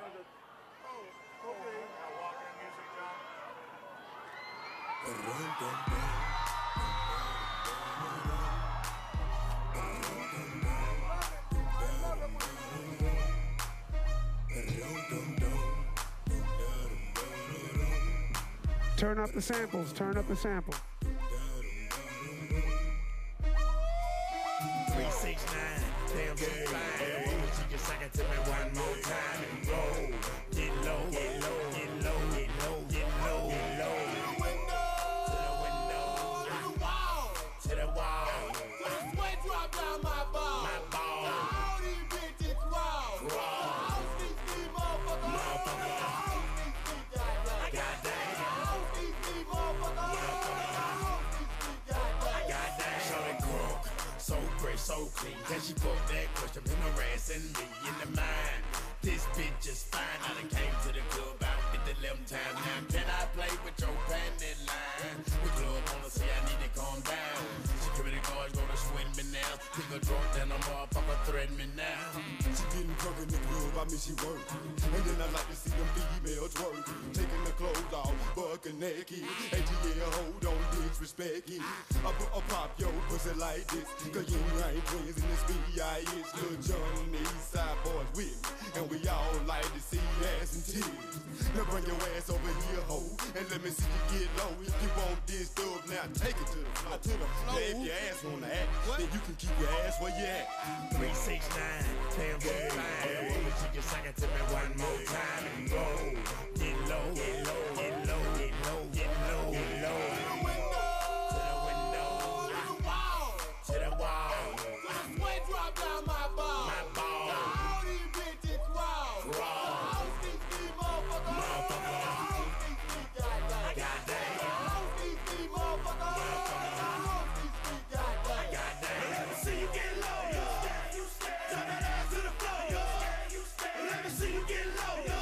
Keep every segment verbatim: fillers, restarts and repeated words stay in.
the. Oh, okay. Now walk in music, John. Turn up the samples. Turn up the samples. three six nine, damn so fine. She can suck it to me one more time and roll. Get low, get low, get low, get low, get low, get low. To the window, to the wall, to the wall. The sweat drop down my ball. My ball. All these bitches raw. Raw. All these these motherfuckers. Motherfucker. All these these goddamn. Goddamn. All these these motherfuckers. All these these goddamn. Goddamn. Show that crook. So fresh, so clean. Can she put that question in the rest and me in the mind? This bitch is fine. I done came to the club out fifty eleven times. Now can I play with your panty line? The club wanna say I need to calm down. Security guards gonna swing me now. Nigga drunk, then a motherfucker threaten me now. She getting drunk in the club, I mean she work. And then I like to see them females work. Taking the clothes off, bucking naked. And yeah, hold on, disrespect it. I put a pop your pussy like this. Cause you ain't twins in this B I S. Lil Jon and the East Side boys with me. And we all like to see ass and titties. Now bring your ass over here, ho. And let me see you get low. If you want this stuff, now take it to the floor. To the floor. Now if your ass wanna act, what? Then you can keep your ass where you at. three six nine, damn so fine. She can suck it to me one more time and roll. Get low, get low, get low, get low, get low, get low. To the window. To the window. To the wall. To the wall. The sweat drop down my ball. My ball. All these bitches raw. Raw. All these these motherfuckers. Motherfucker. All these these goddamn. Goddamn. All these these motherfuckers. All these these goddamn. Goddamn. Let me see you get low, yo. Turn that ass to the floor, yo. Let me see you get low, yo.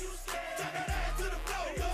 Turn that ass to the floor, yo.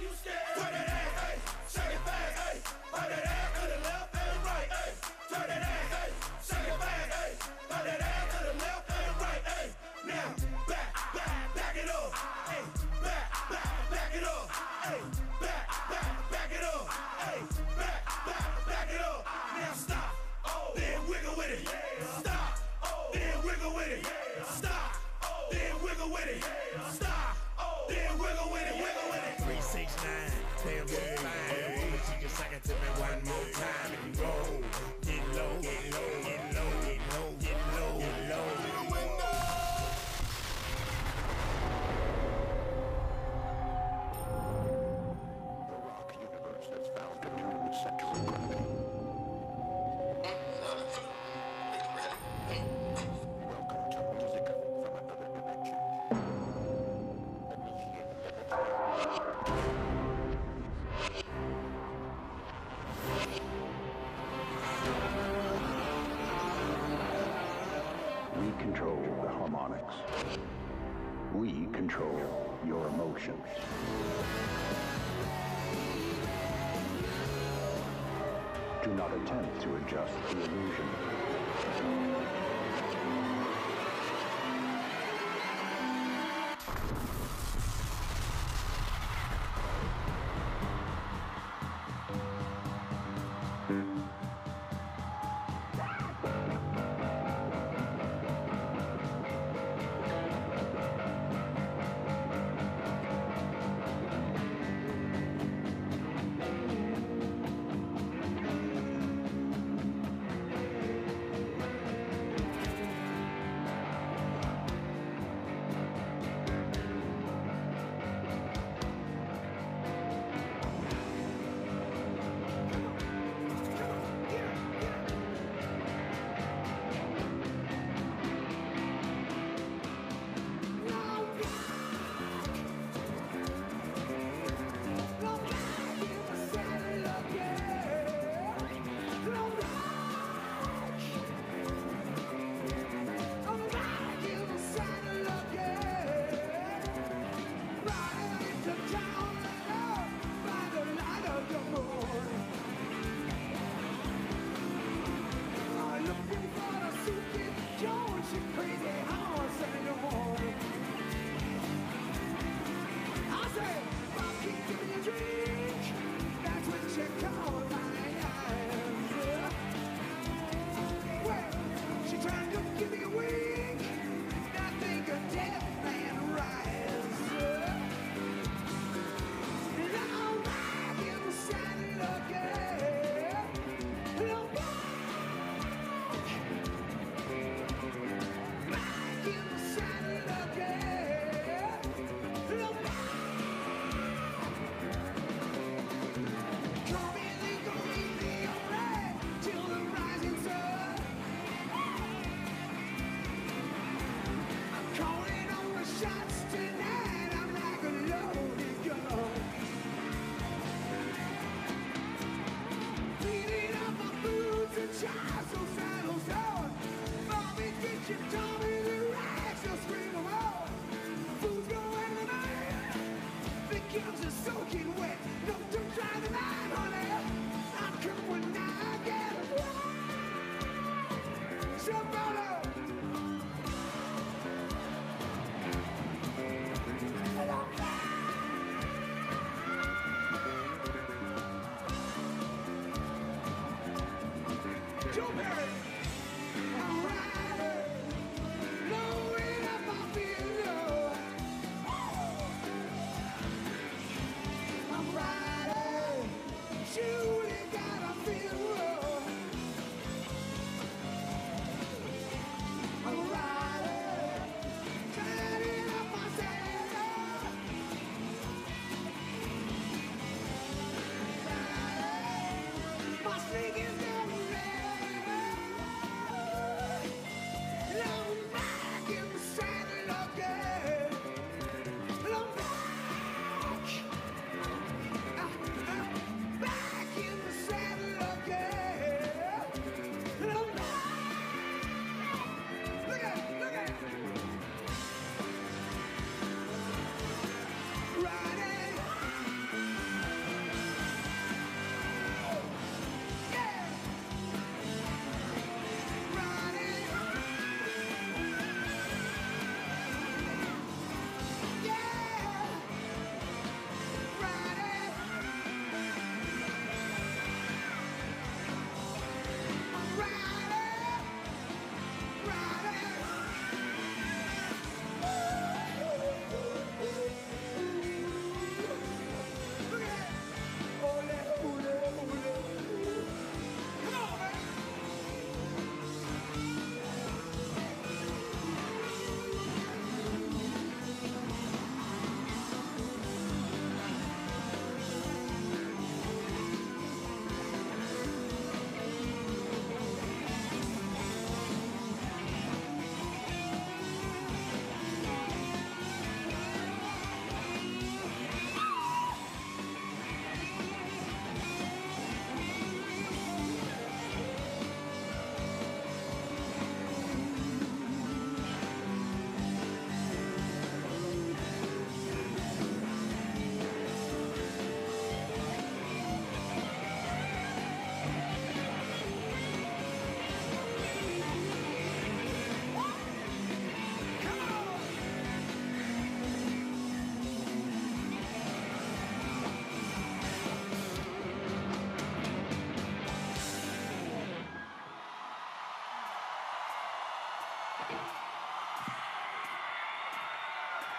Turn that ass, hey. Shake it fast, hey. Put that ass to the left and right, hey. Turn that ass, hey. Shake it fast, hey. Put that ass to the left and right, hey. Now, back, back, back it up, hey. Back, back, back it up, hey. Back, back, back it up, hey. Back, back, back it up. Now stop, then wiggle with it. Stop, then wiggle with it. Stop, then wiggle with it. Stop, then wiggle with it. Wiggle with it. three six nine, damn so fine. She can suck it to me one more time and roll. Get low, get low, get low, get low, get low, get low. To the window. Rock universe has found a new center of gravity. Welcome to music from another dimension. We control the harmonics. We control your emotions. Do not attempt to adjust the illusion.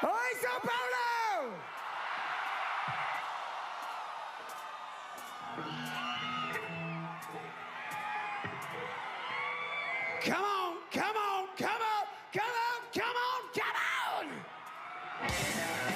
Oi, Sao Paulo! Come on, come on, come on, come on, come on, come on!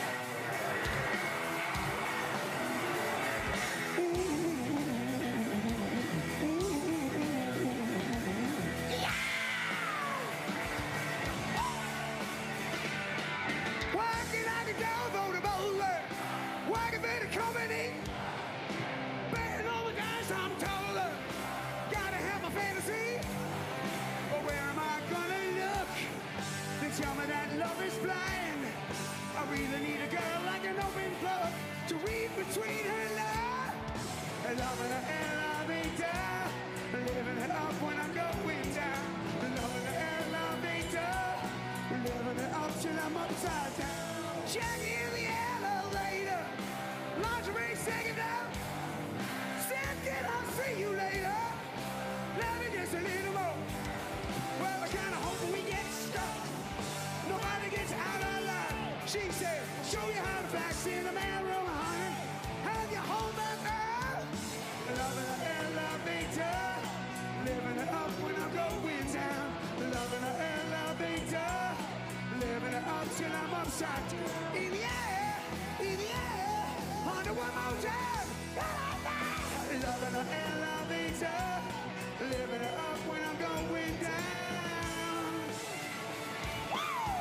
Working like a dog on a bowler, working for the company, betting all the guys I'm taller. Gotta have my fantasy, but where am I gonna look? They tell me that love is blind. I really need a girl like an open book to read between her love. Loving her elevator, living it up when I'm going down. Loving the elevator, living it up till I'm upside down. Check in the elevator, lingerie second out. Said, can I see you later? Love me just a little more. Well, I kinda hope we get stuck. Nobody gets out alive. She said, show you how to fax in the mailroom, honey. Have you home back now? Loving the elevator, living it up when I'm going down. Loving the elevator, living it up till I'm upside down. In the air, in the air, under one more time. Loving the elevator, living it up when I'm going down. Woo!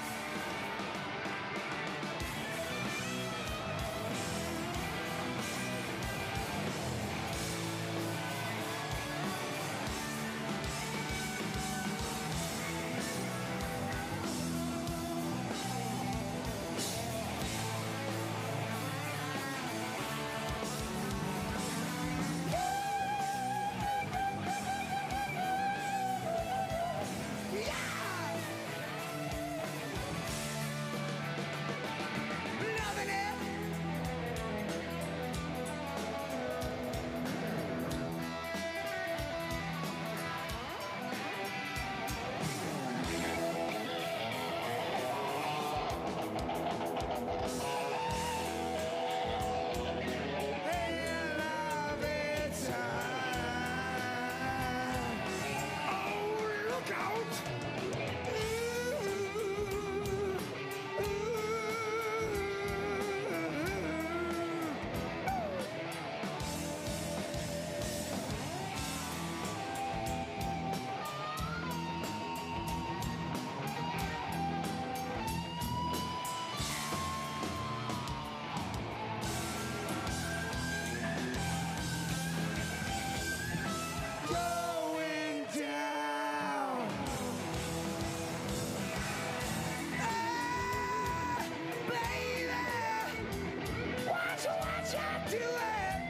Loving it. Elevator. Oh, look out! Going down. Ah, baby, watch watch I do it.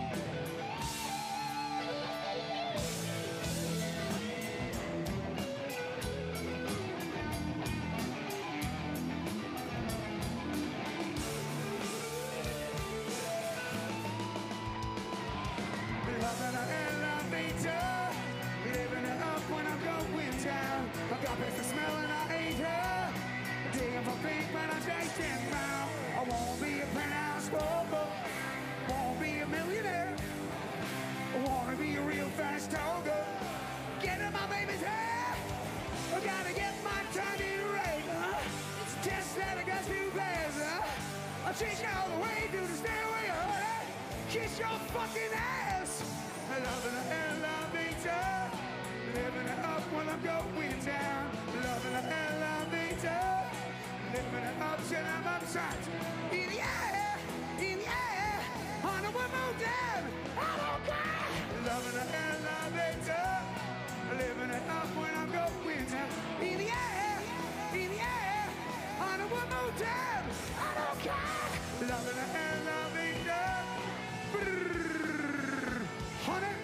Loving the elevator, living it up when I'm going down. I got past the smell and I ate her. Digging for pink when I'm tasting now. I won't be a penthouse smoker, won't be a millionaire. I wanna be a real fast talker. Get in my baby's hair. I gotta get my timing right, huh? It's a test that I got to pass, huh? I'll chase you all the way to the stairway, honey. Kiss your fucking ass. I love the elevator, living it up when I'm going down. Loving the elevator, living it up till I'm upside down. In the air, in the air, on a one more down. I don't care. Loving the elevator, living it up when I'm going down. In the air, in the air, on a one more down. I don't care. Loving the elevator. Brrr, honey.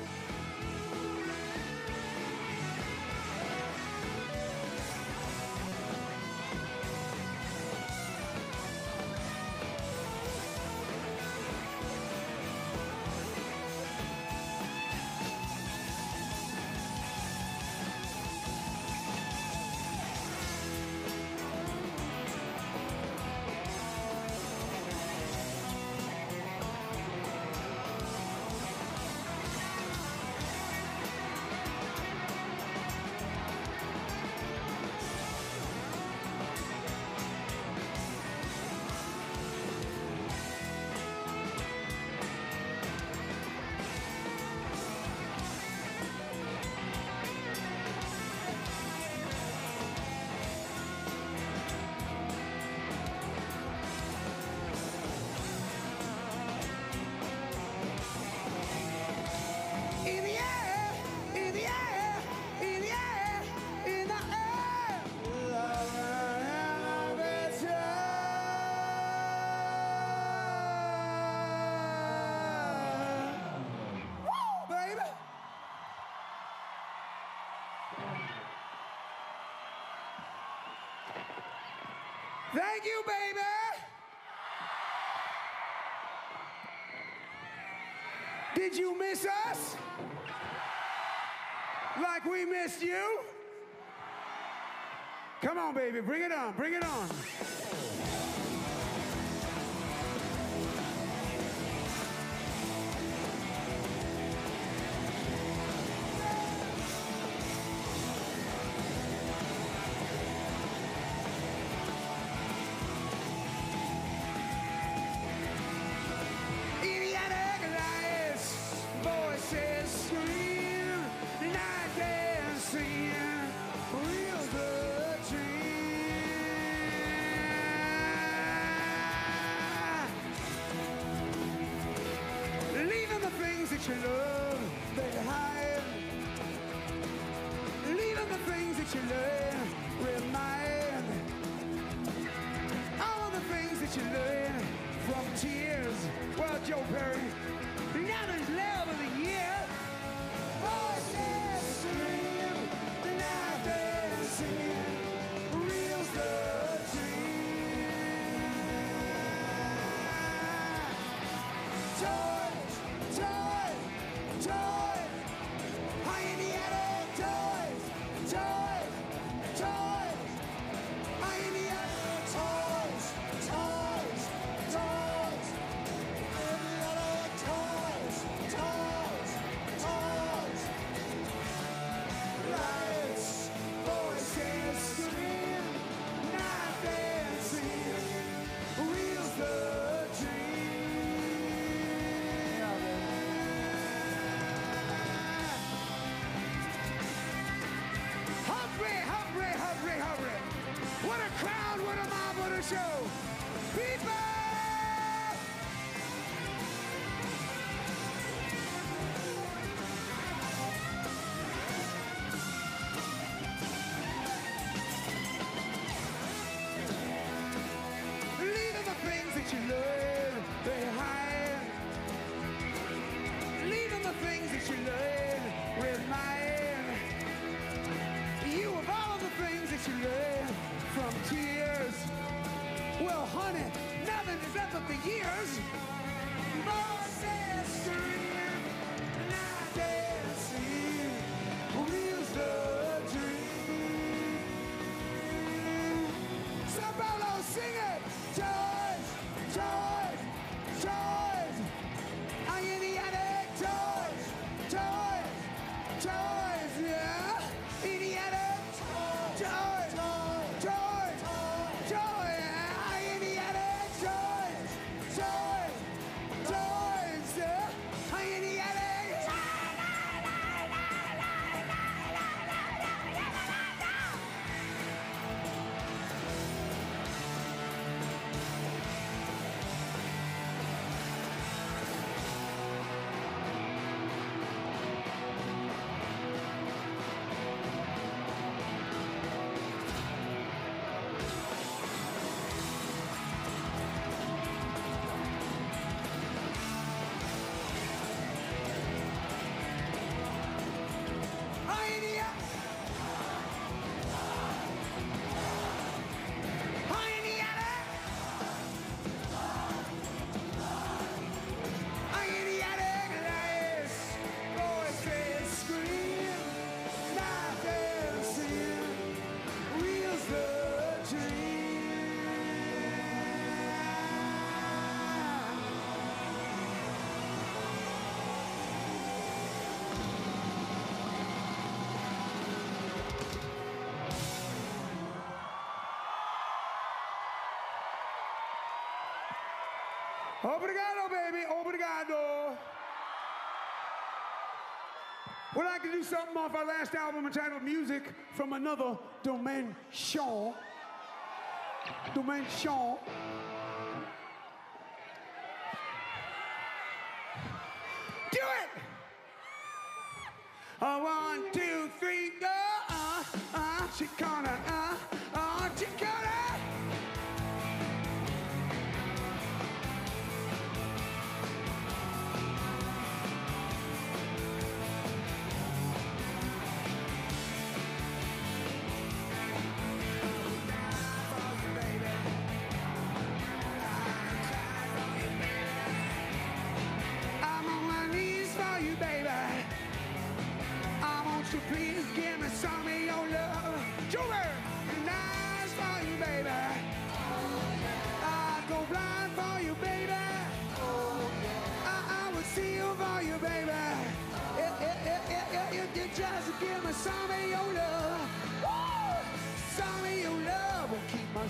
Thank you, baby. Did you miss us? Like we missed you? Come on, baby, bring it on, bring it on. You love, they hide. Leaving the things that you learn, remind. All of the things that you learn from tears. Well, Joe Perry, now there's love of the year. Voices scream, the night dancing, reels the dream. Toys, toys. Toys, high in the attic, toys, toys, toys, high in the attic, toys, toys, toys, in the attic, toys, toys, toys, lights, voices scream, night dancing, reels the dream. What a crowd, what a mob, what a show. People! Leaving the things that you learn behind. Leaving the things that you learn remind you of all of the things that you learn from tears. Well, honey, nothing is up but the years. Voices scream, night dancing, reels the dream. Sabolo, sing it! Toys, toys, toys. I in the attic, toys, toys, toys, yeah. In the attic, toys. Obrigado, baby. Obrigado. We'd like to do something off our last album entitled Music from Another Dimension. Dimension. Do it! Uh, one, two, three, go! Uh, uh, Chicana, uh, uh, Chicana! Baby.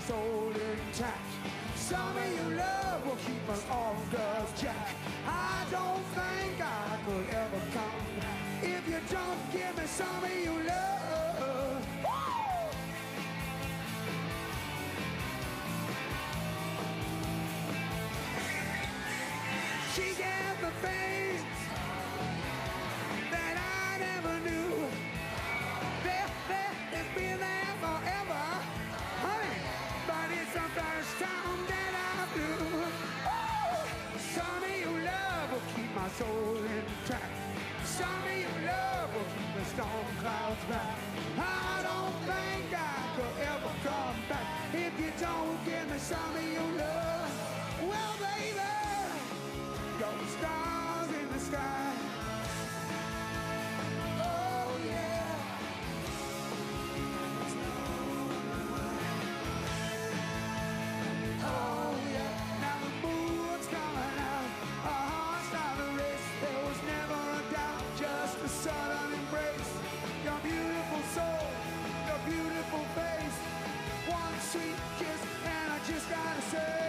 soul intact. Some of your love will keep us off the jack. I don't think I could ever come if you don't give me some of your love. Woo! She gave me things that I never knew. They, they, they've been there forever, honey, but it's the first time that I blew. Oh, some of your love will keep my soul intact. Some of your love will keep the storm clouds back. I don't think I could ever come back if you don't give me some of your love. Well, baby, those stars in the sky. Oh, yeah. Oh, yeah. Now the moon's coming out. Our hearts start to race. There was never a doubt, just a sudden embrace. Your beautiful soul, your beautiful face. One sweet kiss, and I just gotta say.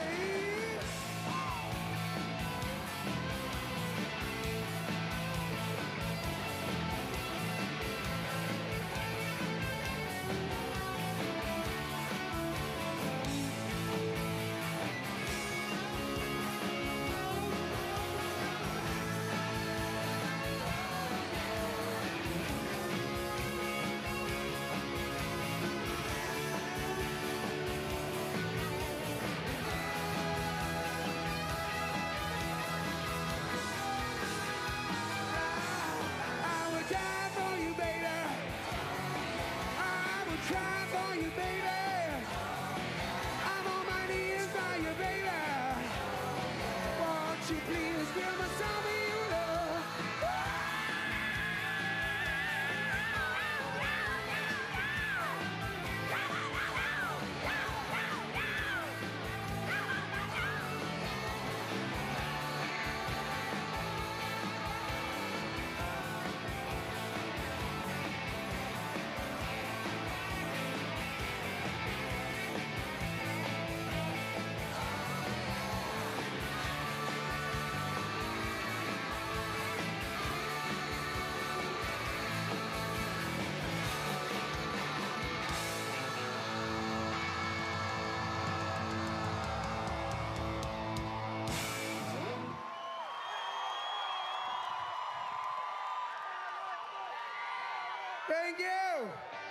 Thank you.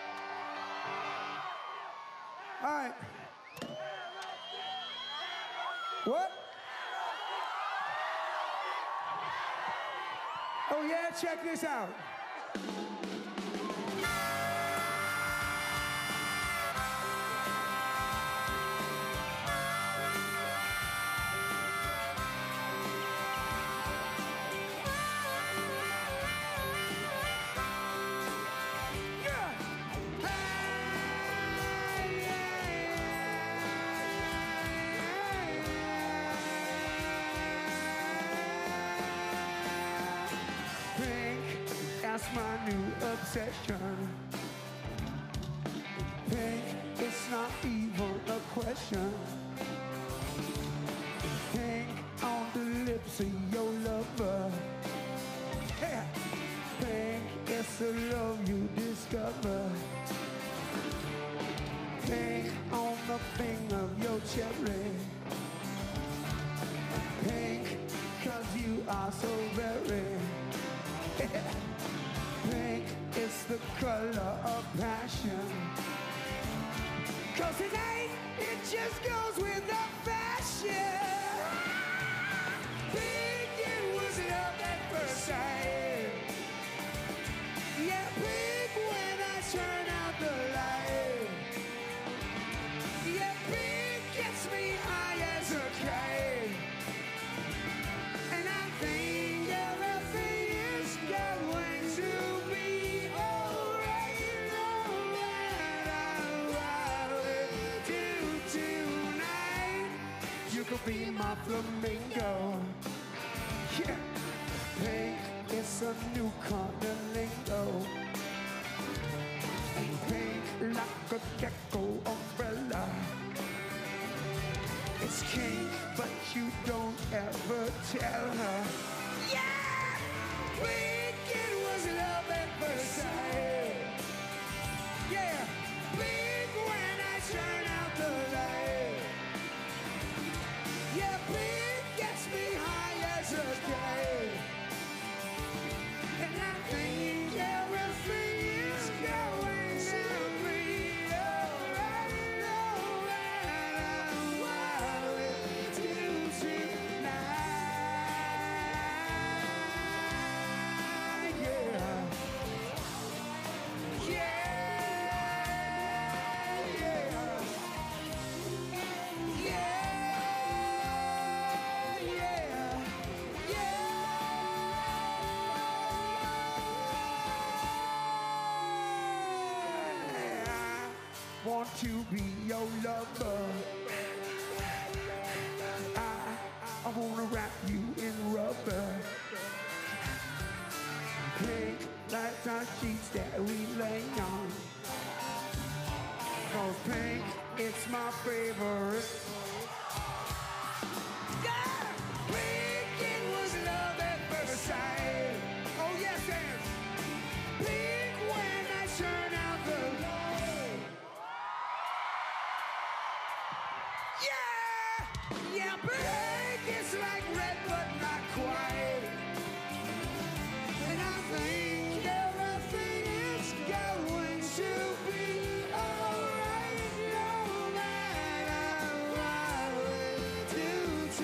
All right. What? Oh yeah, check this out. That's my new obsession. Pink, it's not even a question. Pink on the lips of your lover. Yeah. Pink, it's the love you discover. Pink on the finger of your cherry. Pink, cause you are so very. Yeah. Pink is the color of passion. Cause tonight it just goes with the fashion. Pink, it was love at first sight. Yeah, pink when I turn out the light. Yeah, pink gets me high as a kite. And I think everything is going to be my flamingo. Yeah, pink is a new kind of lingo. Pink like a gecko umbrella. Miss King, but you don't ever tell her. Yeah, think it was love at first sight. Yeah, blink when I turn out the light. Yeah, blink gets me high as a kite. And I think everything is going to be alright, alright. I'm wild with you tonight. Yeah. Want to be your lover. I, I wanna wrap you in rubber. Pink like our sheets that we lay on. Cause pink, it's my favorite. Yeah! Pink, it was love at first sight. Oh yes, yes. Pink when I turn out the light. Yeah! Yeah, pink, it's like red but not quite. And I think everything is going to be alright. No matter what we do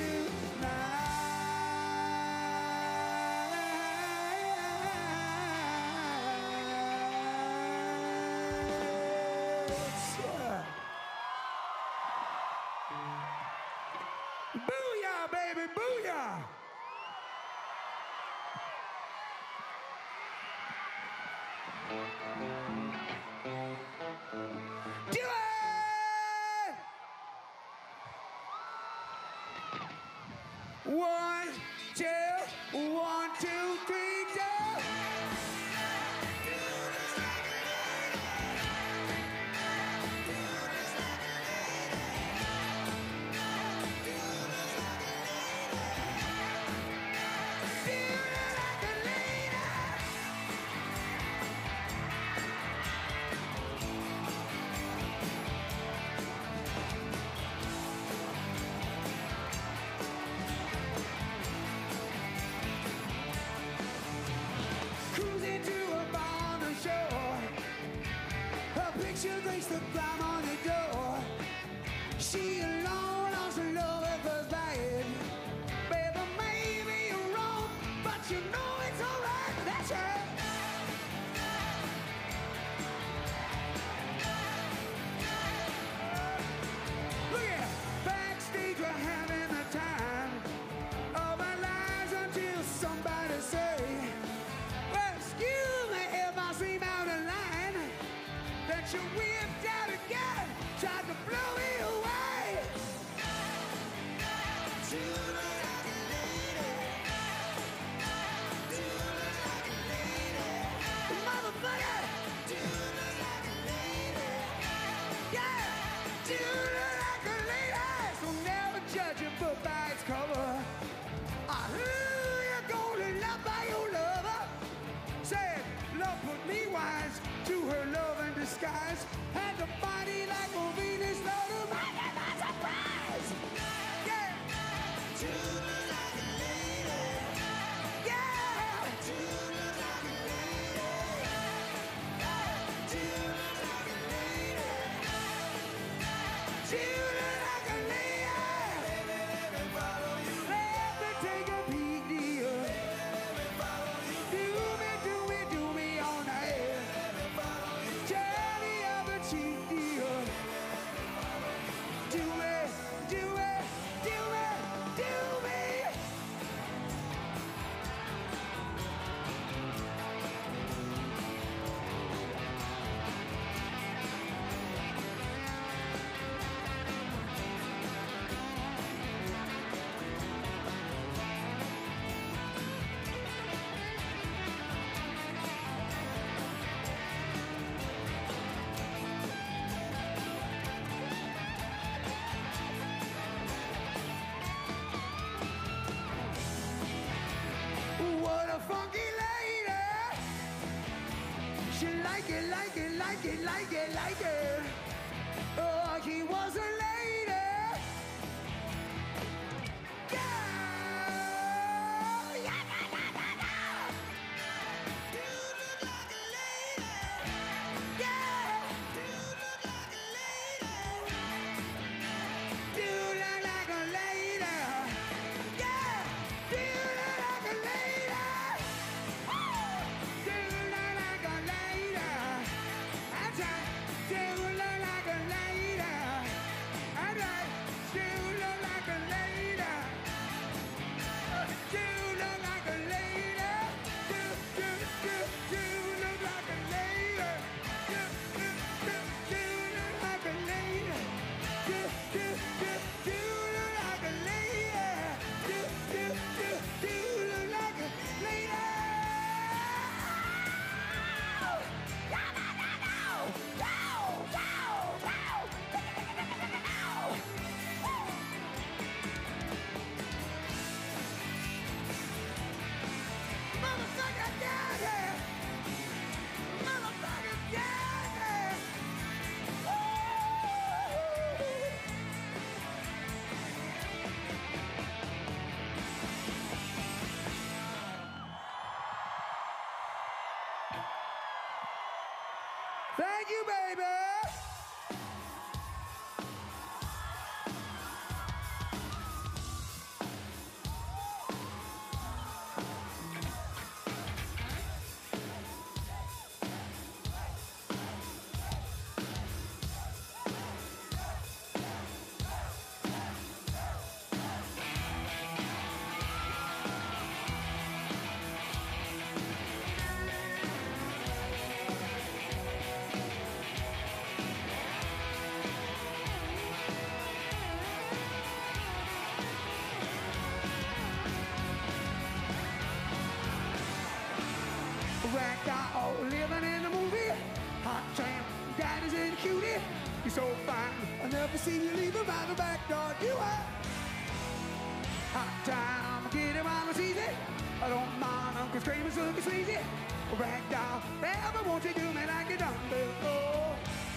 tonight. Booyah, baby, booyah! Do it! One, two, one, two, three, go! like it, like it, like it, like it, like it. Oh, he was a lady. Yeah, yeah, yeah, yeah, yeah, yeah. You look like a lady. Yeah, you look like a lady. You look like a lady. Yeah, you look like a lady. Woo! You look like a lady. That's right. You look like a lady. That's right. You look like a lady. You look like a lady. You, you, you, you look like a lady. You, you, you, you look like a lady. You, you, you, you look like a lady. You, you, you, you look like a lady. Yeah, no, no, no. No, no, no. Motherfucker, daddy! Motherfucker, daddy! Thank you, baby! Ragdoll living in the movie. Hot tramp, daddy's in cutie. You're so fine, I never see you leave him out the back door. You are hot time, get him while it's easy. I don't mind Uncle Screamer's looking sleazy. Ragdoll, ever won't you do me like you done before?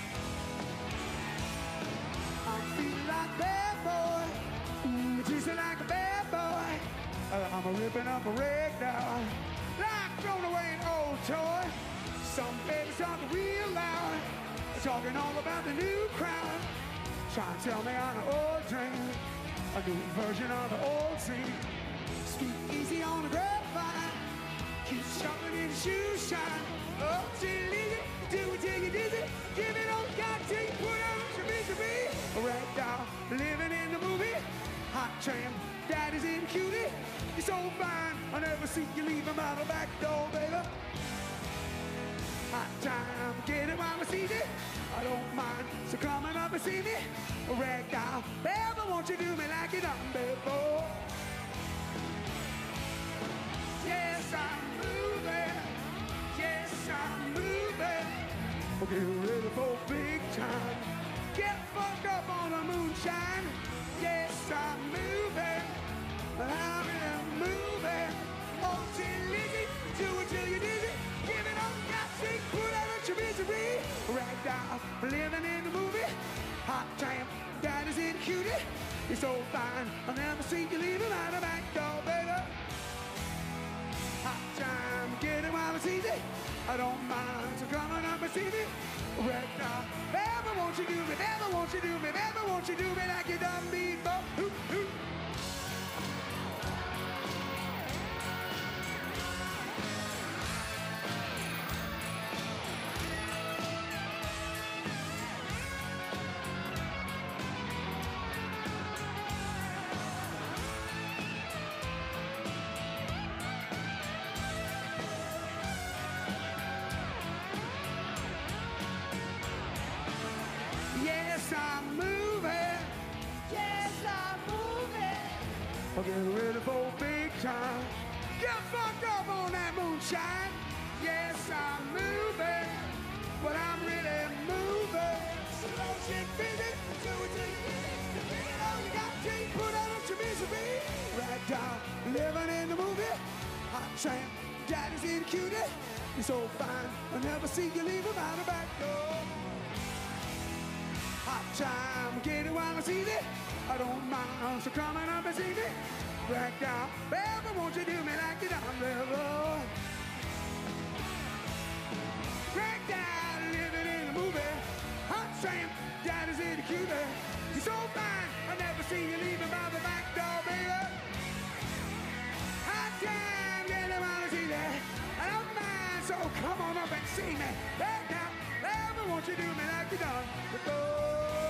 I'm feeling like a bad boy, ooh, tasting like a bad boy. Uh, I'm a ripping up a ragdoll. Like throwing away an old toy. Some babies talking real loud, talking all about the new crowd. Trying to tell me I'm an old dream, a new version of the old scene. Speak easy on the grapevine, keep sharpening in the shoe shine. Oh, till you do it till you dizzy. Give it all you got till you put out your misery. Ragdoll living in the movie. Hot tramp, daddy's in cutie. You're so fine, I never see you leave him out the back door, baby. Hot time, get it while it's easy. I don't mind, so come on up and see me. Ragdoll, baby, won't you do me like you done before? Yes, I'm moving. Yes, I'm moving. We'll get ready for big time. Get fucked up on the moonshine. Yes, I'm moving. I'm in a moving. Oh, till Lizzie, do it till you dizzy. Give it all you got, take, put out your misery. Ragdoll, living in the movie. Hot tramp, daddy's in cutie. You're so fine, I'll never see you leave him out the back door, baby. Hot time, get it while it's easy. I don't mind, so come on up and see me. Ragdoll, baby, won't you do me, baby, won't you do me, baby, won't you do me like you done before? Ooh, ooh. Yes, I'm moving. Yes, I'm moving. I'm getting ready for big time. Get fucked up on that moonshine. Yes, I'm moving. But I'm really moving. Slow shit busy. Do it till you busy. Get it all you got to put out your misery. Ragdoll, living in the movie. Hot tramp, daddy's in cutie. You're so fine, I never see you leave him out the back door. Hot time, get it while I see it. I don't mind, so come on up and see me. Back down, baby, won't you do me like you done before? Break down, living in a movie. Hot tramp, daddy's in the cutie. You're so fine, I never see you leaving by the back door, baby. Hot time, get it while I see it. I don't mind, so come on up and see me. Back down, baby, won't you do me like you done before?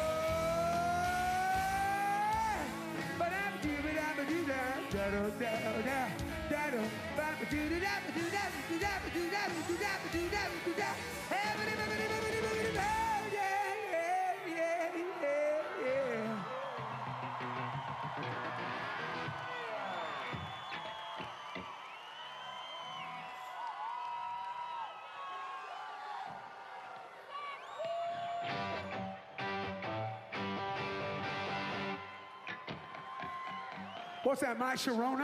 What's that, My Sharona?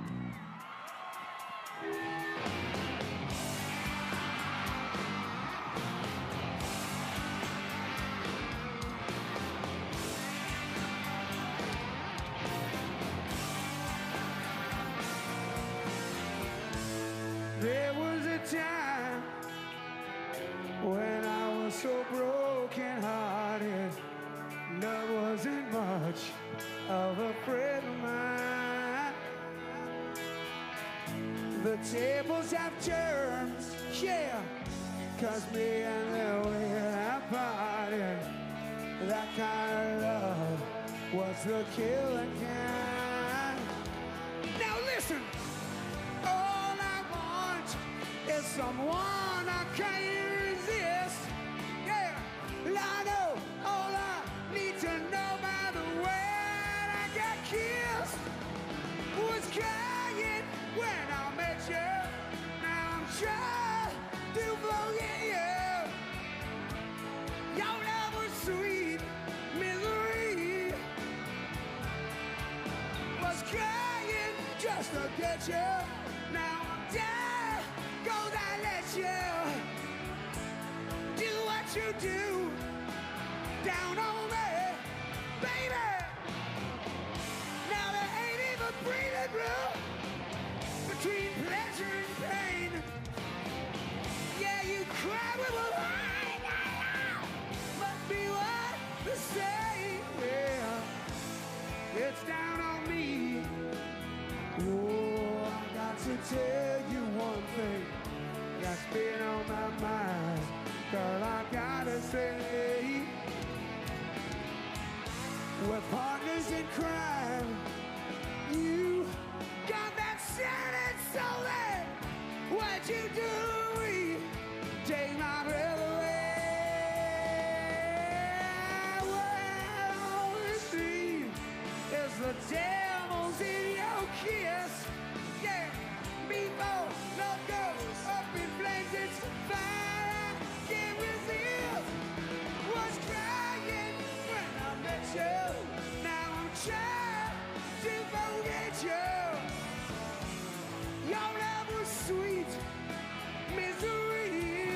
There was a time when I was so broken-hearted. Love wasn't much of a friend of mine. The tables have turned, yeah, 'cause me and Louie have parted. That kind of love was the killing kind. Now listen, all I want is someone I can't resist. Yeah, I know all I need to know by the way I got kissed was crying when I met you. Now I'm trying to forget you. Your love was sweet misery. Was crying just to get you. Now I'm down, 'cause I let you do what you do down on me, baby. Now there ain't even breathing room between pleasure and pain. Yeah, you cry with a line, must be what the same. Yeah, it's down on me. Oh, I got to tell you one thing that's been on my mind. Girl, I gotta say, we're partners in crime. You got that shining soul there. What'd you do? Take my breath away. Well, all we see is the devil's in your kiss. Yeah, before love goes up in flames, it's fire. Can't resist. Was crying when I met you. Now I'm trying to forget you. Your love was sweet misery.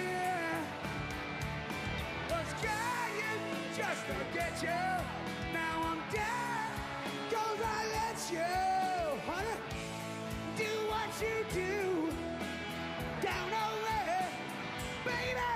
Was crying just to get you. Now I'm down, 'cause I let you, honey, do what you do down over, baby.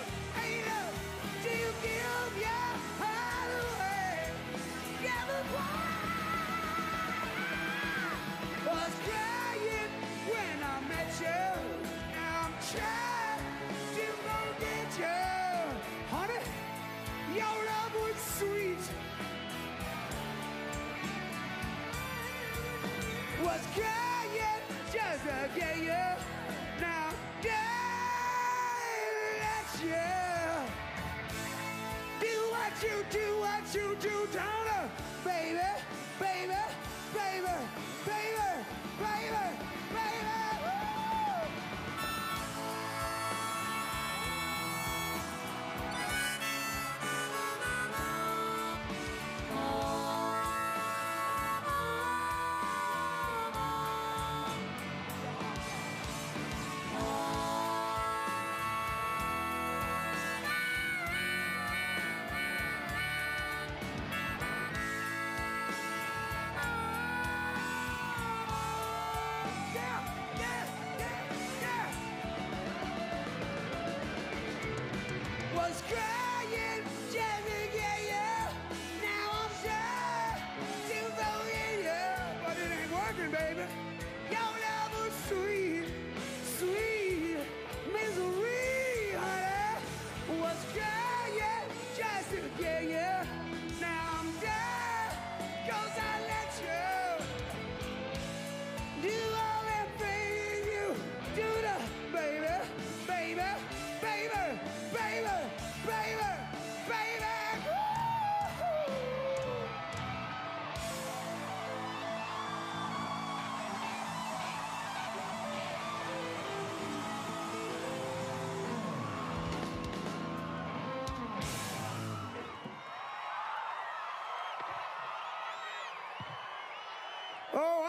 Sweet love, ain't love. Do you give your heart away? Give it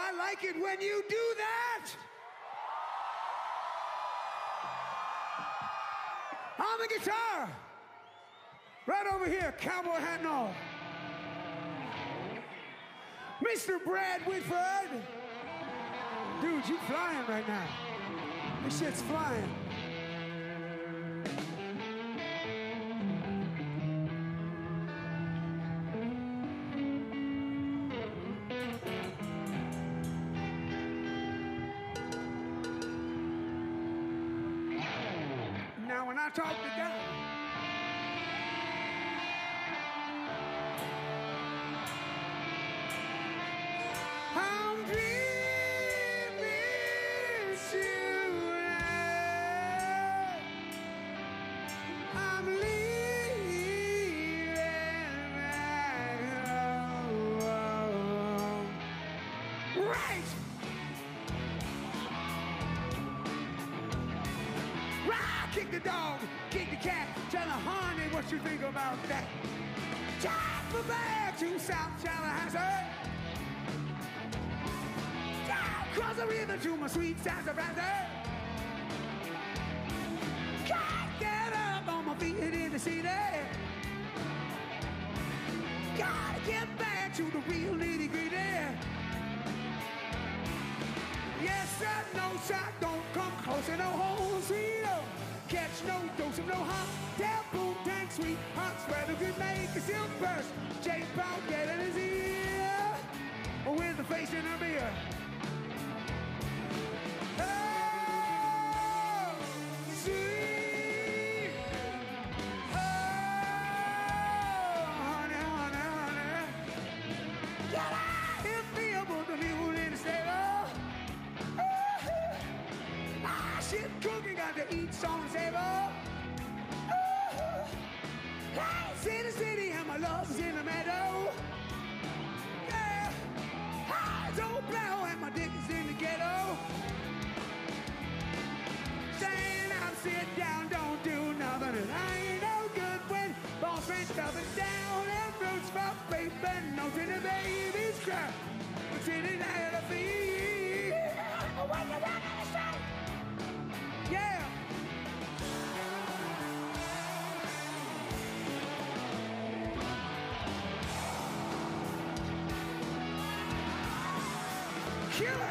I like it when you do that. On the guitar, right over here, cowboy hat and all, Mister Brad Whitford. Dude, you flying right now. This shit's flying. Now when I talk to God, I'm dreaming tonight. I'm leaving back home. Right. Right. Kick the dog, kick the cat. Tell the honey what you think about that. Drive me back to South Tallahassee. Cross the river to my sweet Sassafras. Can't get up on my feet in the city. Gotta get back to the real nitty gritty. Yes, sir, no shot, don't come close, no home, sweet. Catch no dose of no hot, tell boom, tank, sweet, hot, sweater could make a silk burst. J Paul getting his ear with the face in her beer. Oh, sweet. Oh, honey, honey, honey. Get out here, feel for the mule in the stable. Oh, ah, shit cooking, got to eat on the table. Oh, hey, city, city, and my love's in the meadow. Yeah, hey, don't blow, and my dick is in the ghetto. Saying I'll sit down, don't do nothing, and I ain't no good when boss friends coming down and roots for paper, notes in the baby's crap. But sitting at the feet. When you run on the street. Yeah. Kill it.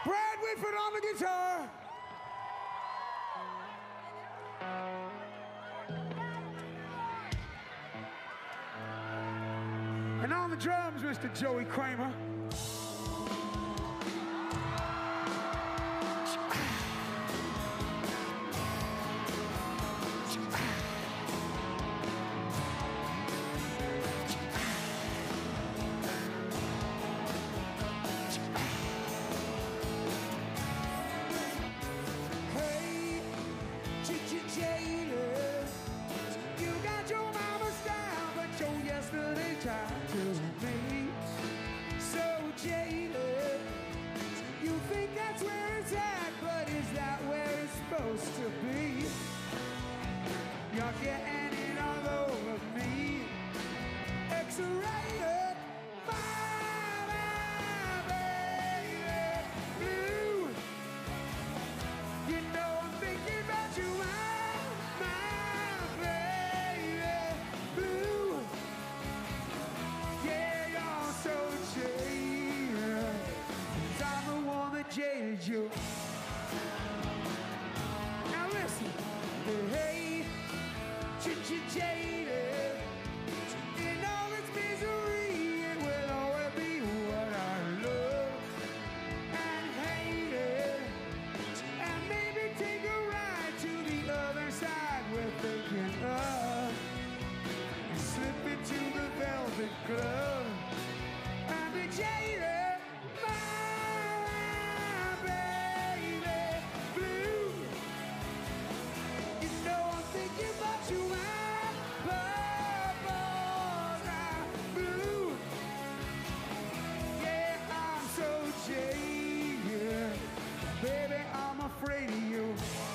Brad Whitford on the guitar. And on the drums, Mister Joey Kramer. To be, you're getting it all over me. X-rated, my, my baby blue. You know I'm thinking about you, my, my baby blue. Yeah, you're so jaded. 'Cause I'm the one that jaded you. Hey, jaded, in all its misery, it will always be what I love and hate it. And maybe take a ride to the other side we're thinking of, and slip into the velvet glove and be jaded. Baby, I'm afraid of you.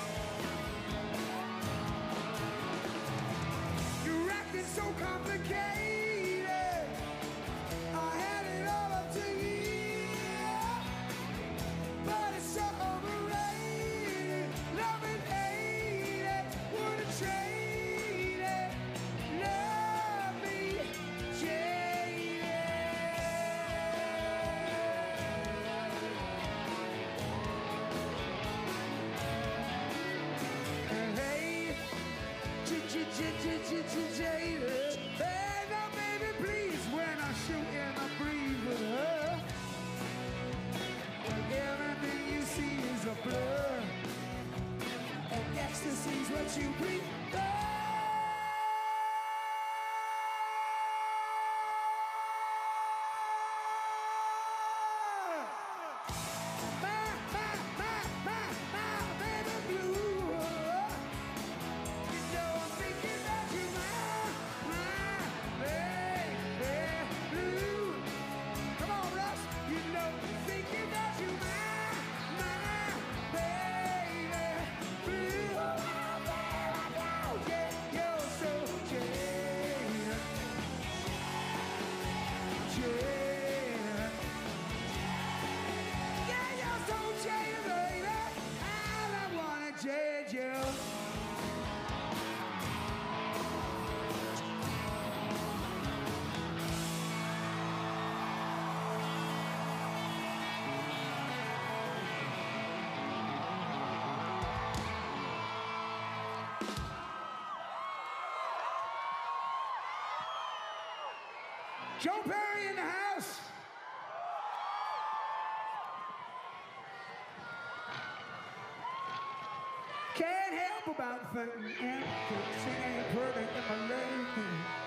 You're acting so complicated. I had it all up to here, but it's so overrated. Love and hate it, wouldn't trade it. Love me, jaded. Jaded. Hey, now, baby, please, when I shoot in the breeze with her, like everything you see is a blur, and ecstasy's what you prefer. Joe Perry in the house. Can't help about thinking, she ain't pretty in my lady.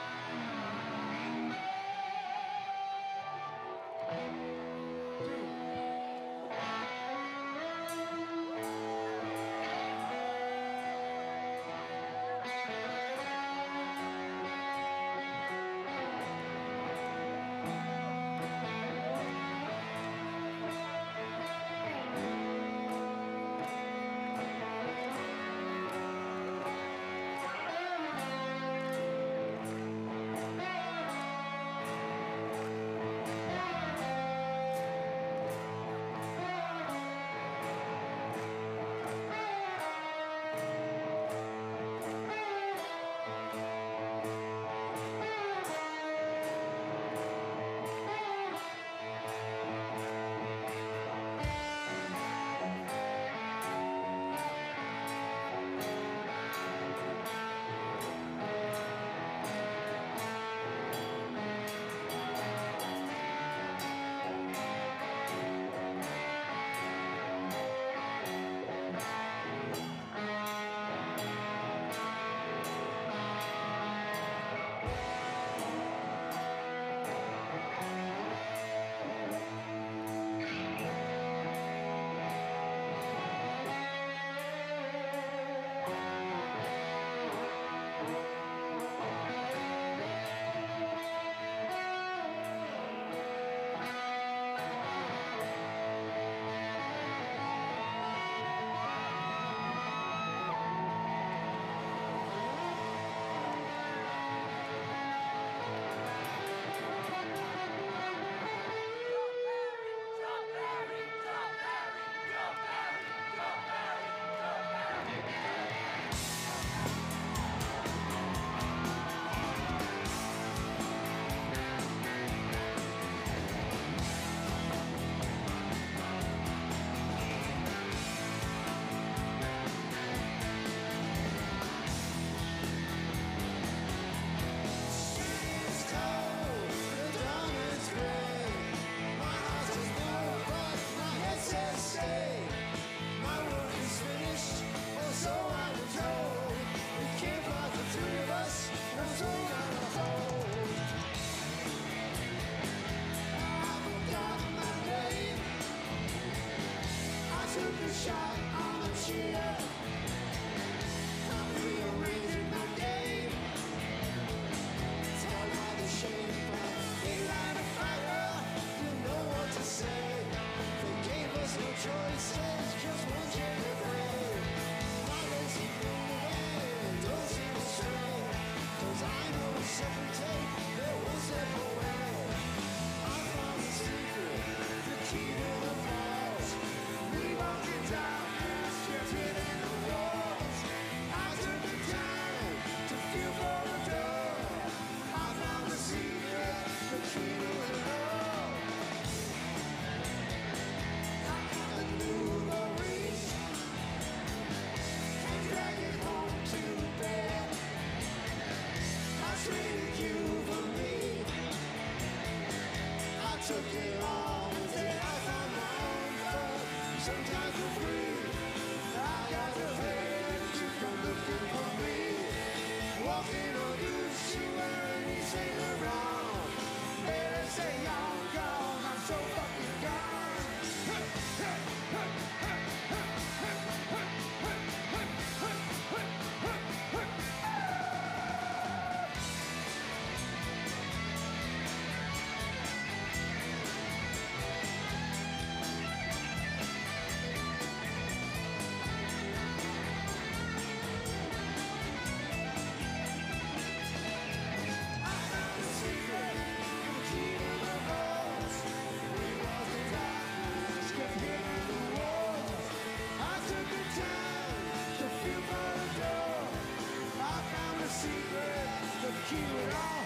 took it all and said I was on my own, but sometimes for free. I got to pay that you come looking for me. Walking on Gucci wearing these Saint Laurent. Better say I'm gone, I'm so fucking gone. Keep it all.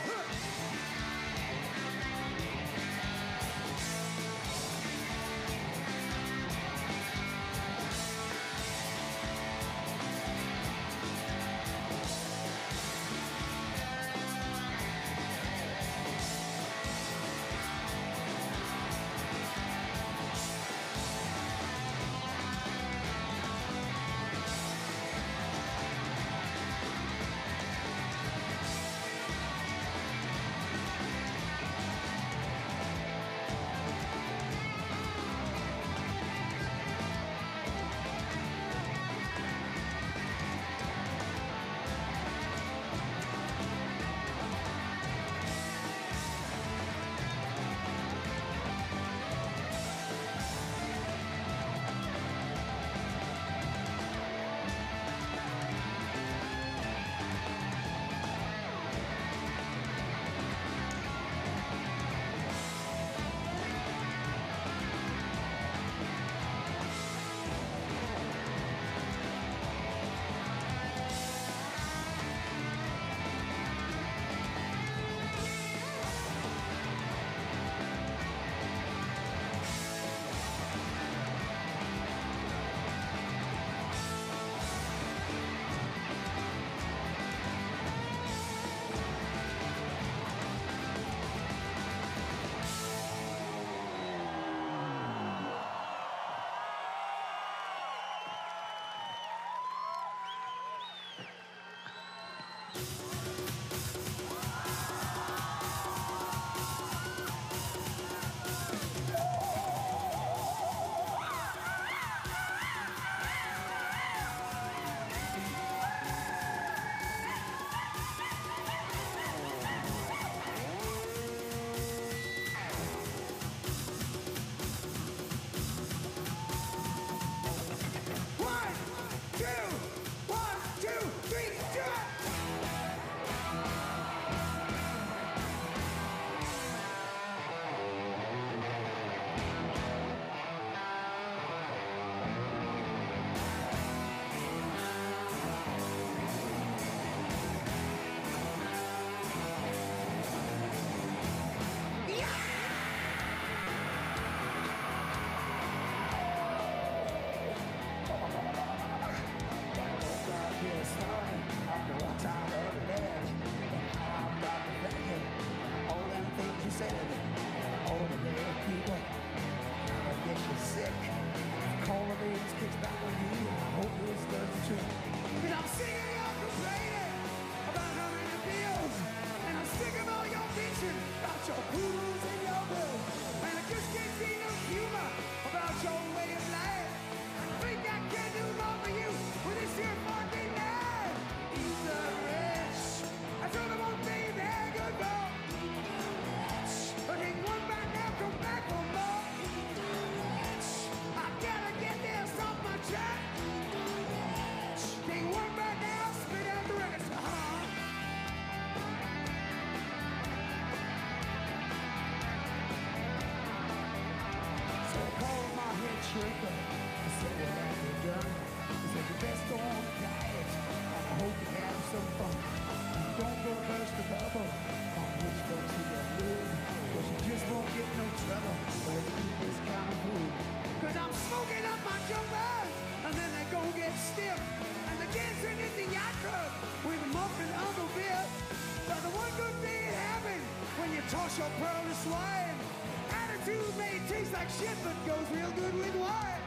Toss your pearl to swine. attitude may taste like shit, but goes real good with wine.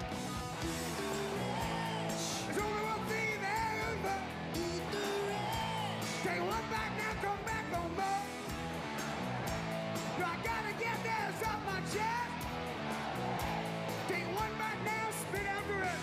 There's only one thing there, but take one back now, come back no more. I gotta get this off my chest. Take one back now, spit after it.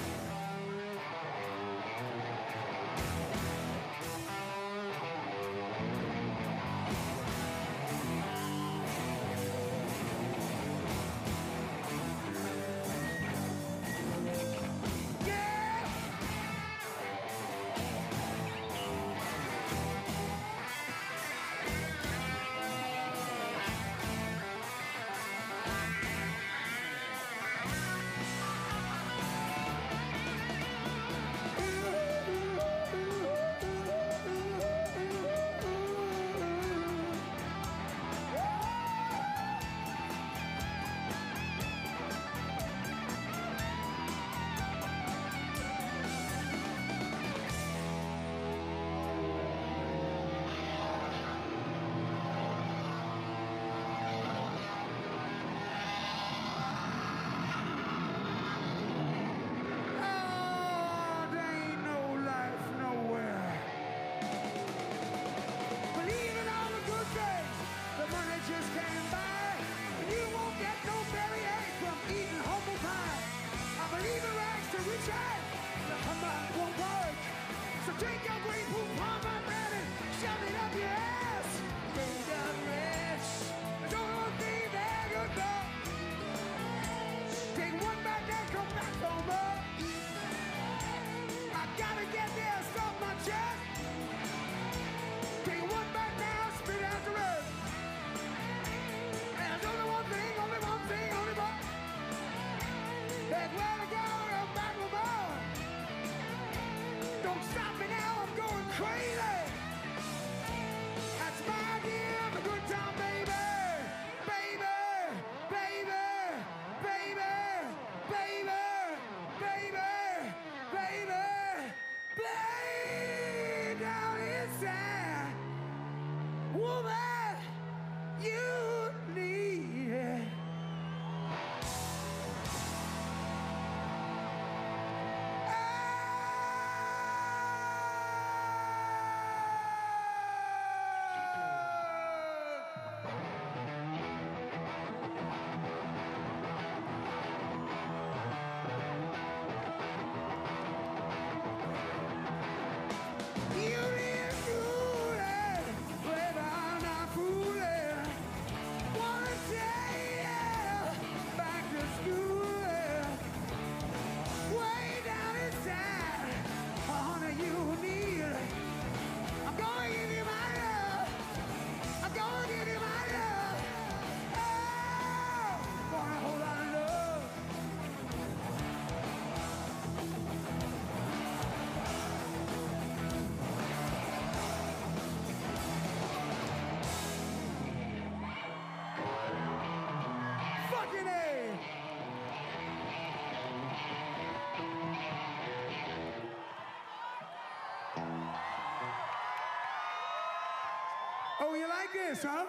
Oh, you like this, huh?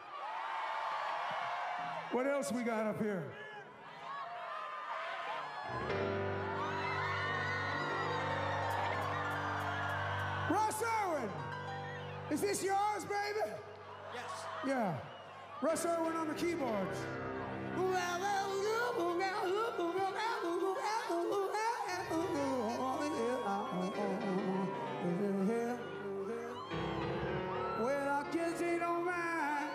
What else we got up here? Russ Irwin! Is this yours, baby? Yes. Yeah. Russ Irwin on the keyboards. Well, I guess it don't mind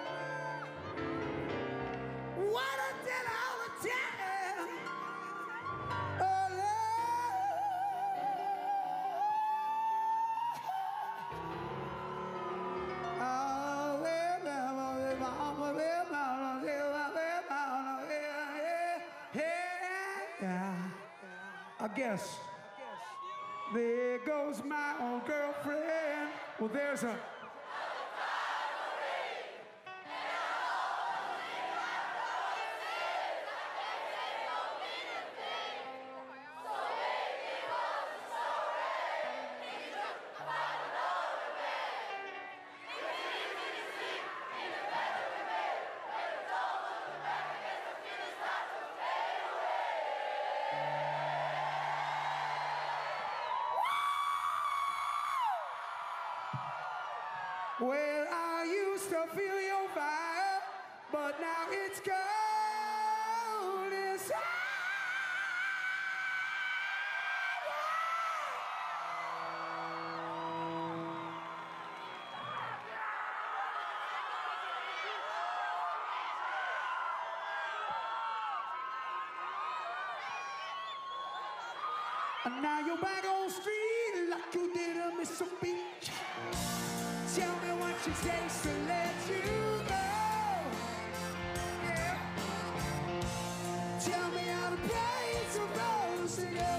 what I did all the time. Oh, I guess there goes my old girlfriend. Well, there's a but now it's cold inside. And now you're back on the street like you did on Miss Beach. Tell me what it takes to let you go. Yeah. Tell me how the place supposed to go.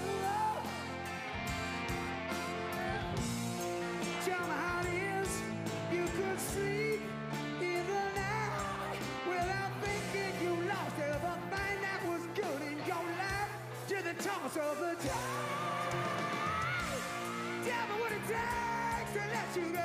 Tell me how it is you could sleep in the night without thinking you lost everything that was good in your life to the toss of the tide. Tell me what it takes to let you go.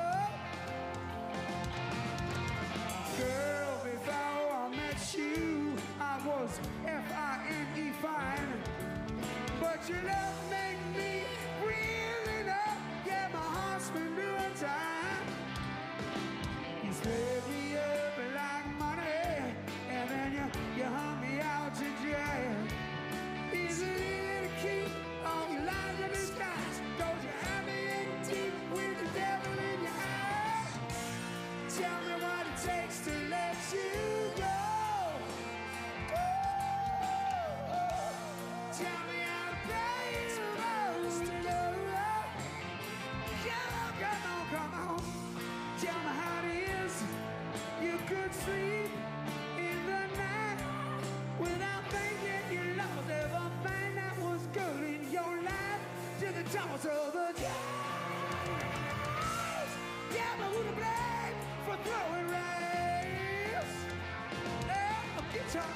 Girl, before I met you, I was F I N E fine. But your love made me real enough. Yeah, my heart's been doing time. You split me up like money, and then you, you hung me out to dry. Is it easy to keep all your lies in disguise? Don't you have me in deep with the devil in your eyes? Tell me what it takes to let you go. Tell me how the place supposed to go. Come on, come on, come on. Tell me how it is you could sleep in the night without thinking you lost everything that was good in your life to the toss of the dice. Yeah, but who to blame for throwing rails? Oh, guitar.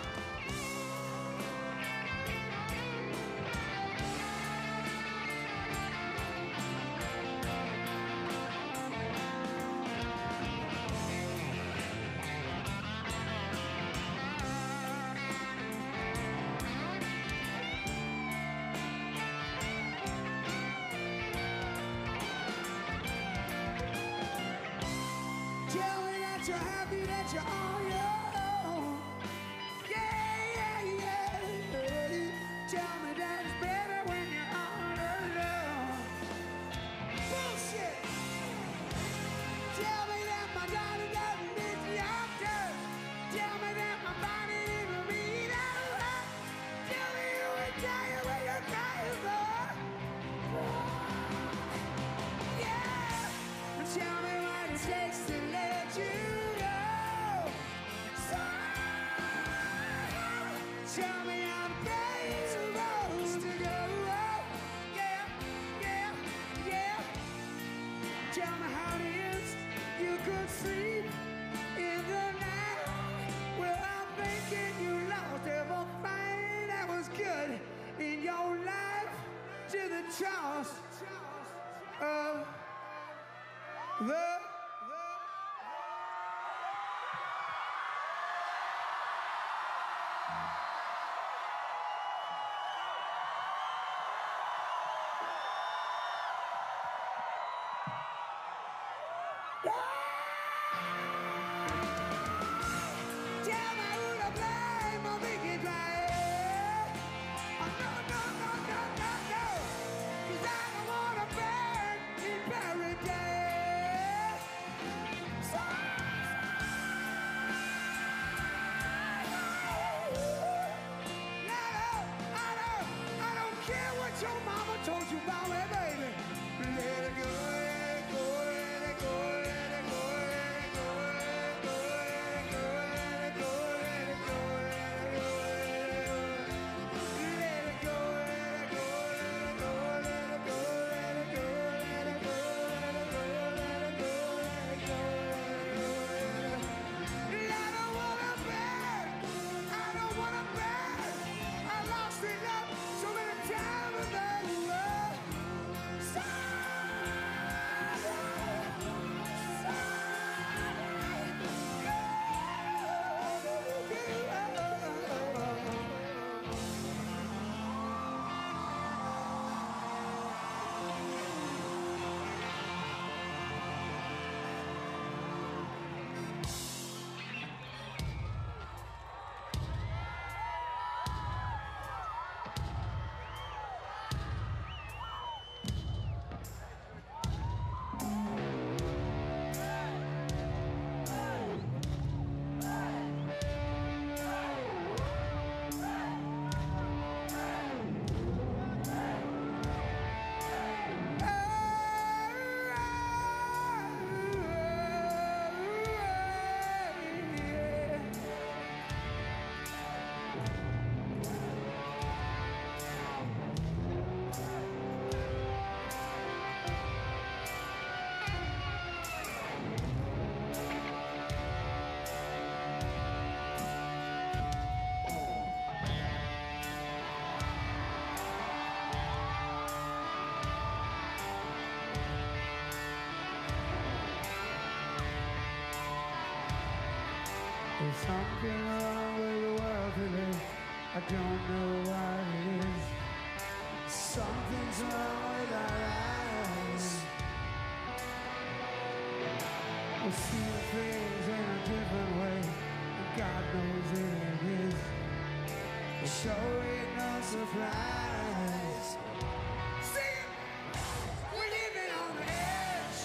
Tell me that you're happy, that you're on your own. Yeah, yeah, yeah. Tell me that it's better when you're all alone. Bullshit. Tell me that my daughter doesn't need your touch. Tell me that my body didn't mean a lot. Tell me you would die when you're crying for. Yeah. Tell me what it takes to let you go. So, tell me how the day's supposed to go. Yeah, yeah, yeah. Tell me how it is you could sleep in the night without thinking you lost everything that was good in your life to the toss of the There's something wrong with the world today. I don't know what it is. Something's wrong with our eyes. We're seeing things in a different way, and God knows it is. It sure ain't no surprise. See, we're living on the edge.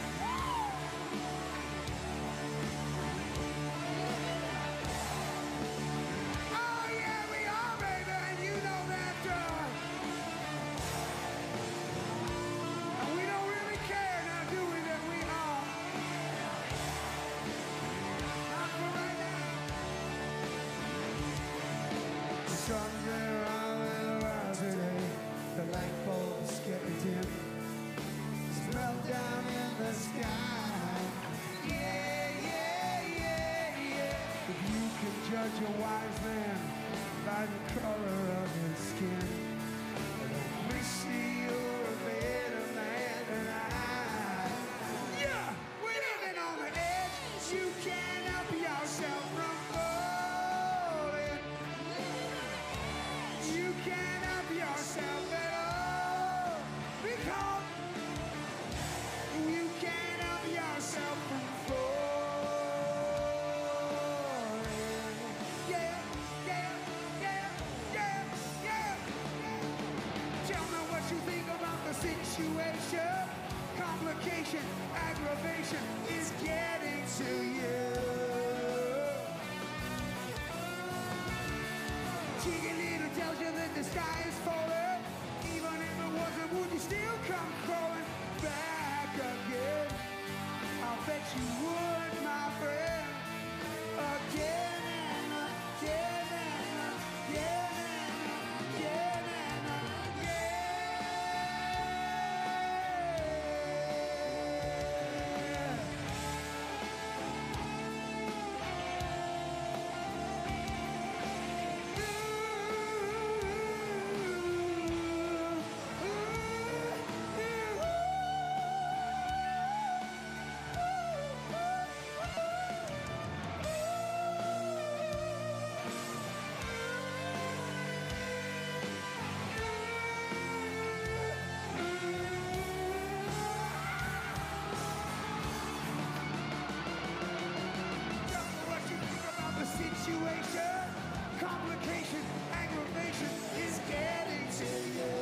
Oh yeah, we are, baby, and you know that. Uh, and we don't really care now, do we? That we are. Not for right now. Something wrong with the world today. The light bulbs getting dim. Smell down in the sky. Yeah, yeah, yeah, yeah. If you can judge a wise man by the color of his skin, we see you're a better man than I. Yeah, we're living on the edge. You can't help yourself from falling. You can't help yourself at all, because you can't help yourself from falling. Yeah, yeah, yeah, yeah, yeah. Tell me what you think about the situation. Complication, aggravation is getting to you. Chicken Little tells you that the sky is falling. Even if it wasn't, would you still come crawling back again? I'll bet you would, my friend. Again and again and again and again and again. Tell me what you think about the situation. Complication, aggravation is getting to you.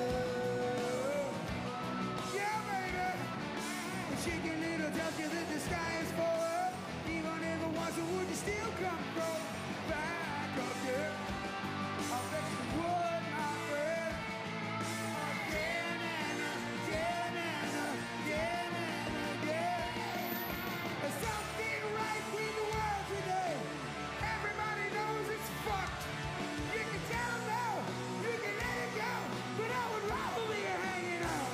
Yeah, baby. The chicken little tells you that the sky is falling. Even if it wasn't, would you still come crawling back again? I bet you would, my friend. Again and again and again and again. There's something right with the world today. Everybody knows it's fucked. You can tell them no, you can let it go, but I would rather be hanging on.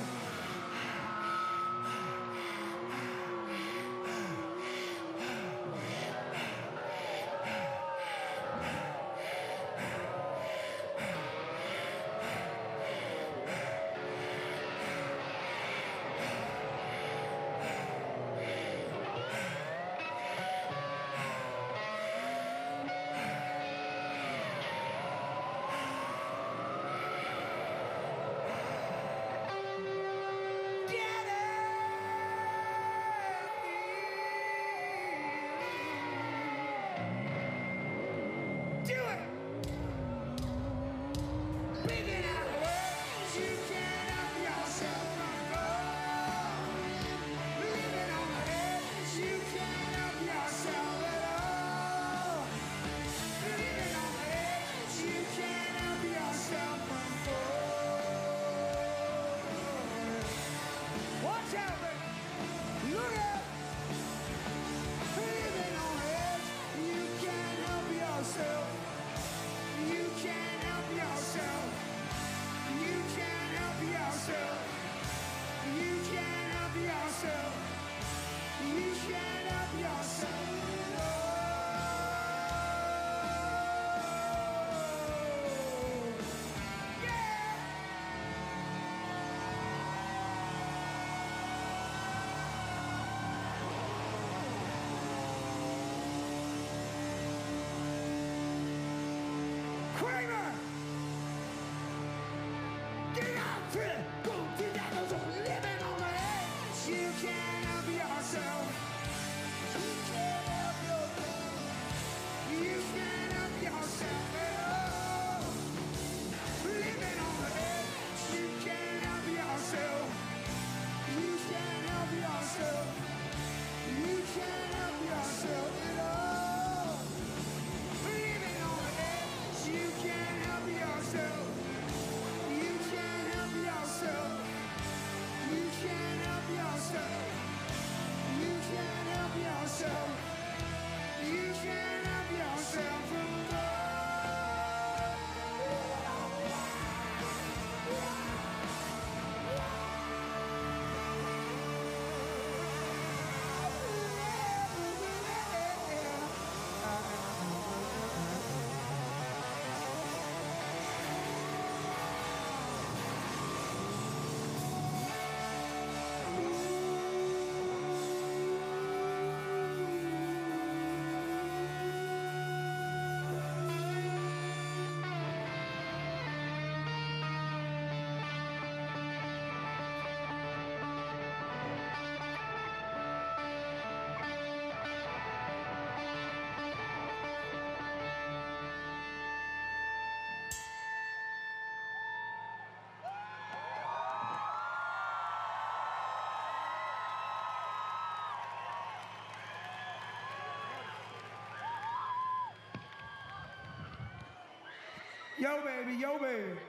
Yo, baby, yo, baby.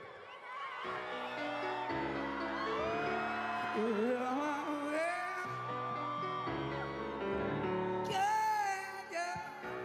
Yeah, yeah, yeah,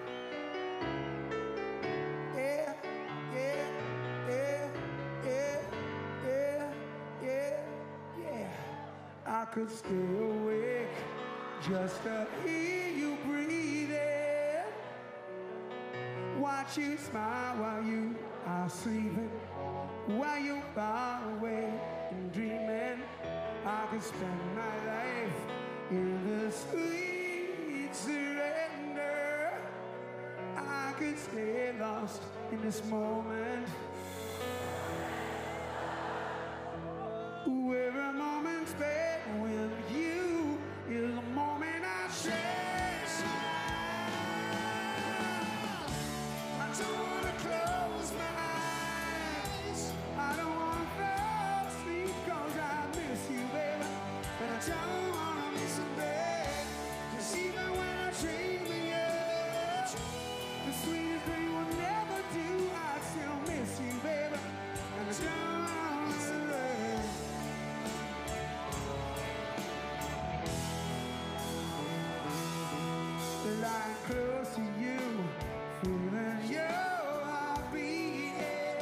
yeah, yeah, yeah, yeah, yeah, yeah, yeah. I could stay awake just to hear you breathing, watch you smile while you are sleeping, while you're far away and dreaming. I could spend my life in the sweet surrender. I could stay lost in this moment, where a moment spent with you is a moment I cherish. I don't wanna close my eyes, I don't wanna fall asleep, cause I miss you, baby, and I don't wanna miss a bed. Cause even when I dream of you, the sweetest thing will never do, I still miss you, baby, and I don't wanna miss a bed. Lying close to you, feeling your heartbeat,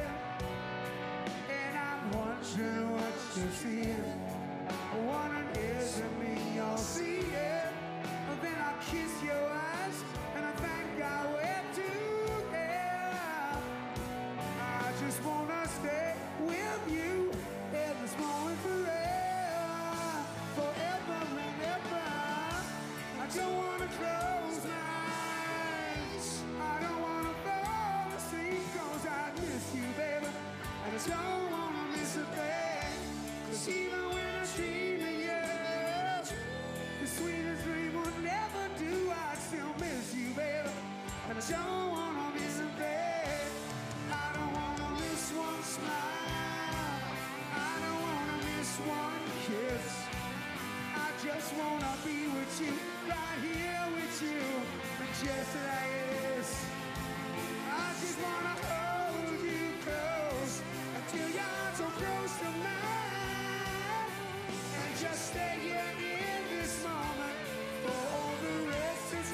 and I'm wondering what you're seeing. Wondering is it me you're seeing? But then I kiss your eyes, and I thank God we're together. I just wanna stay with you in this moment forever, forever and ever. I don't wanna close my eyes, I don't wanna fall asleep, cause I miss you, baby, and I don't wanna miss a thing. Cause even when I dream of you, the sweetest dream will never do, I still miss you, baby, and I don't wanna miss a thing. I don't wanna miss one smile, I don't wanna miss one kiss. I just wanna be with you, right here with you, just like this. I just wanna hold you close until you're so close to mine, and just stay here in this moment for all the rest of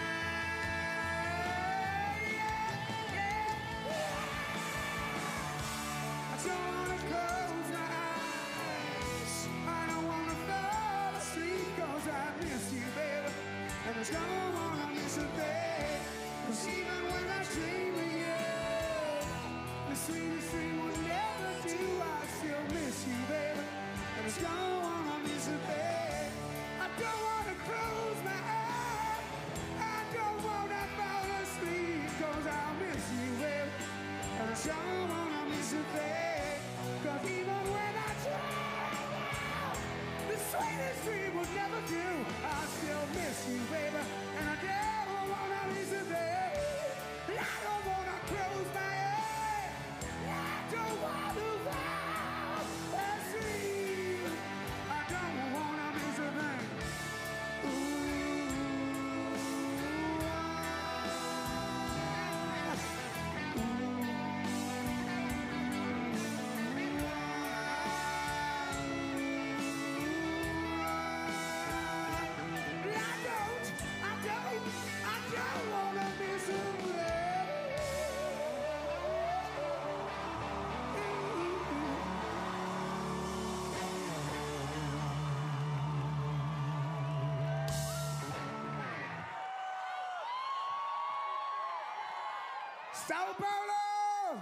time. Yeah, yeah, yeah. I don't wanna close my eyes, I don't wanna fall asleep, cause I miss you, baby, and I don't wanna miss a thing. Cause even when I dream of you, the sweetest thing will never do, I still miss you, baby, and I don't wanna miss a thing. I don't wanna close my eyes, I don't wanna fall asleep, cause I miss you, baby, and I don't wanna miss a thing. Cause even when I try, the sweetest dream will never do, I still miss you, baby, and I never wanna miss a thing. I don't wanna close my eyes, I don't wanna fall asleep, I don't wanna miss a thing. Sao Paulo!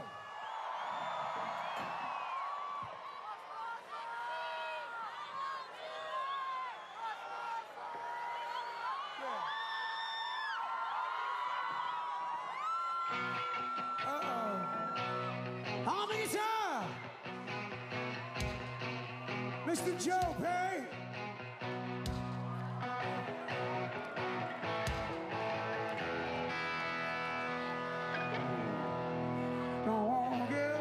Uh-oh. Harmonica! Mister Joe Perry. Don't wanna give.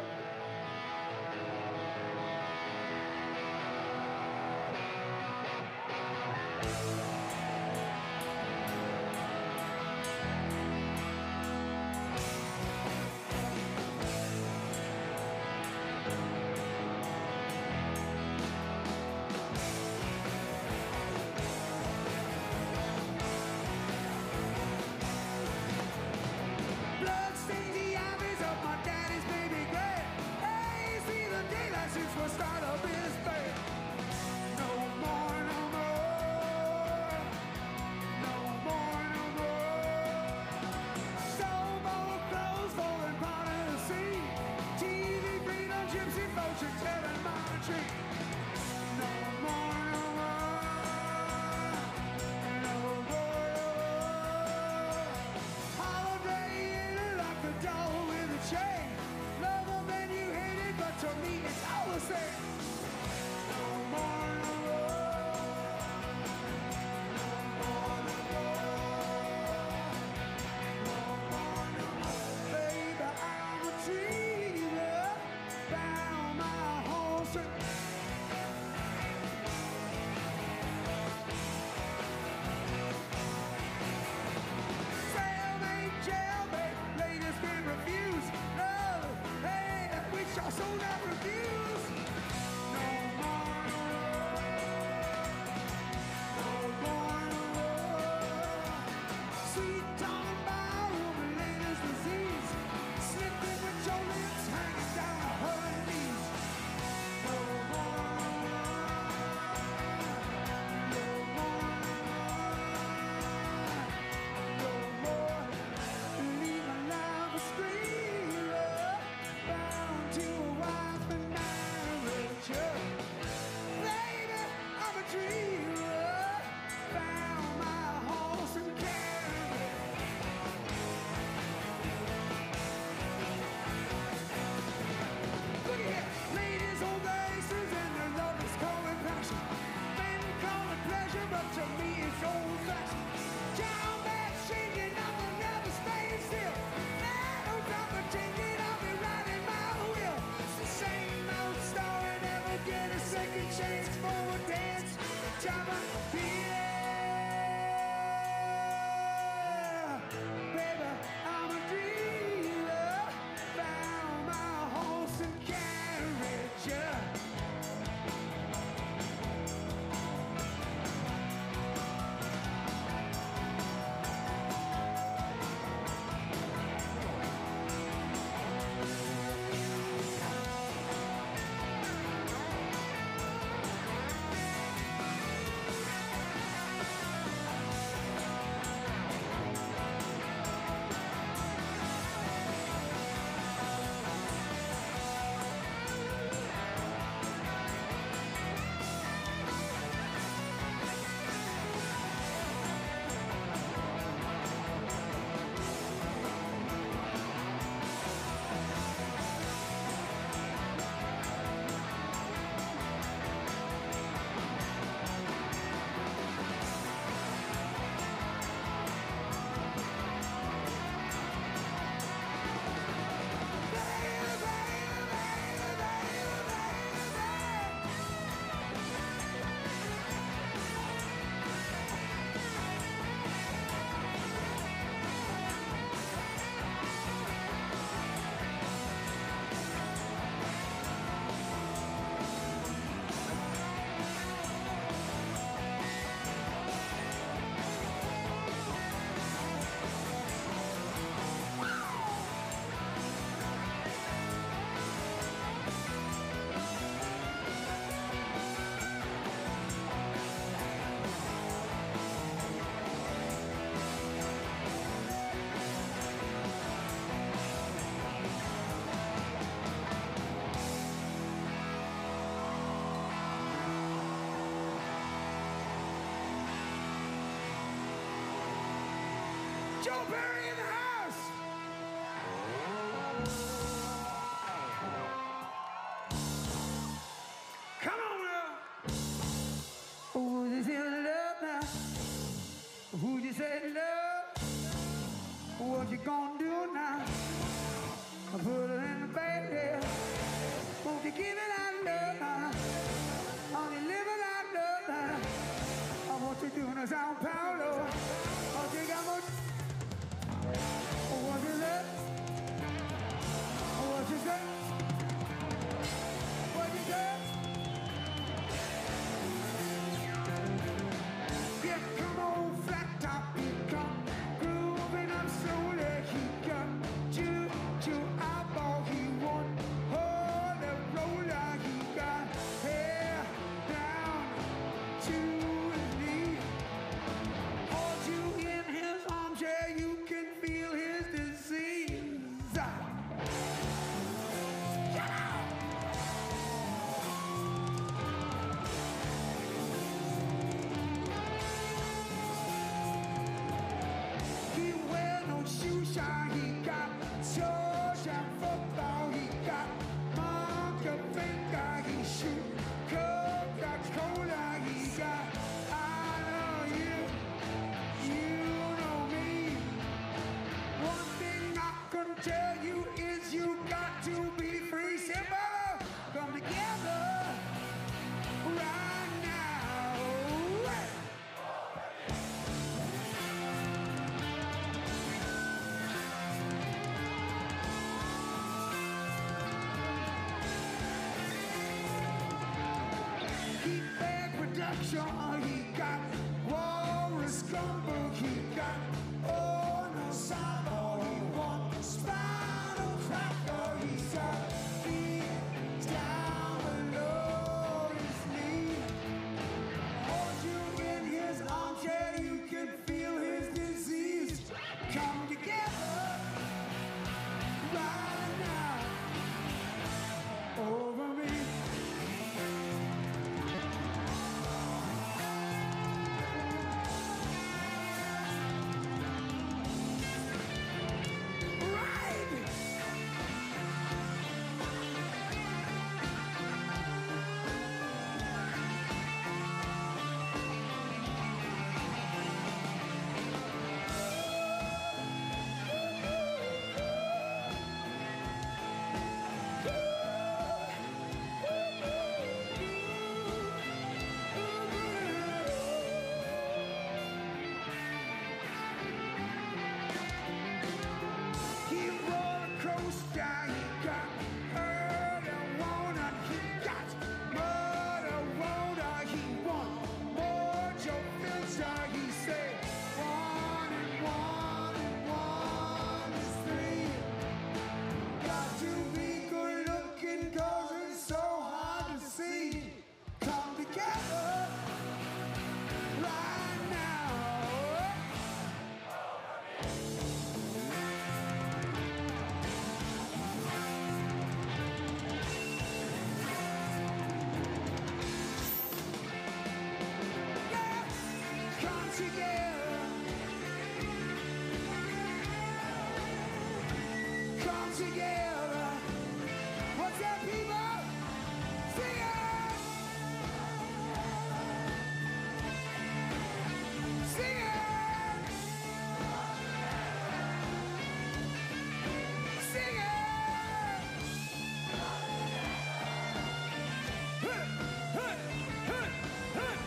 gonna do now? I put it in the bed. Won't you give it under? Only live it under. I want you doing a Sao Paulo. I think I'm gonna. What is it? What you say? What you say? Yeah, come on, flat top, he come grooving up slowly. He got chew, chew eyeball. He won't hold the roller. He got hair down to his knee. Hold you in his armchair, you can feel his disease. He wear no shoe shine, he got church and football, he got monkey finger, he shoot Coca-Cola, he got I know you, you know me. One thing I can tell you is you got to be free. Simple, come together right now. He bag production, he got Walrus Gumbo, he got oh no cyber, he want spinal cracker, he's got feet down below his knee. Hold you in his armchair, you can feel his disease. Come together right now over me. Right! He roller coaster, he got hurt and wanna, he got marijuana, he want more Joe Filter, he said one and one and one is three. Got to be good looking cause it's so hard to see. Come together right now. Come together. Come together. What's that, people? Sing it! Sing it! Sing it! Hey, hey, hey, hey.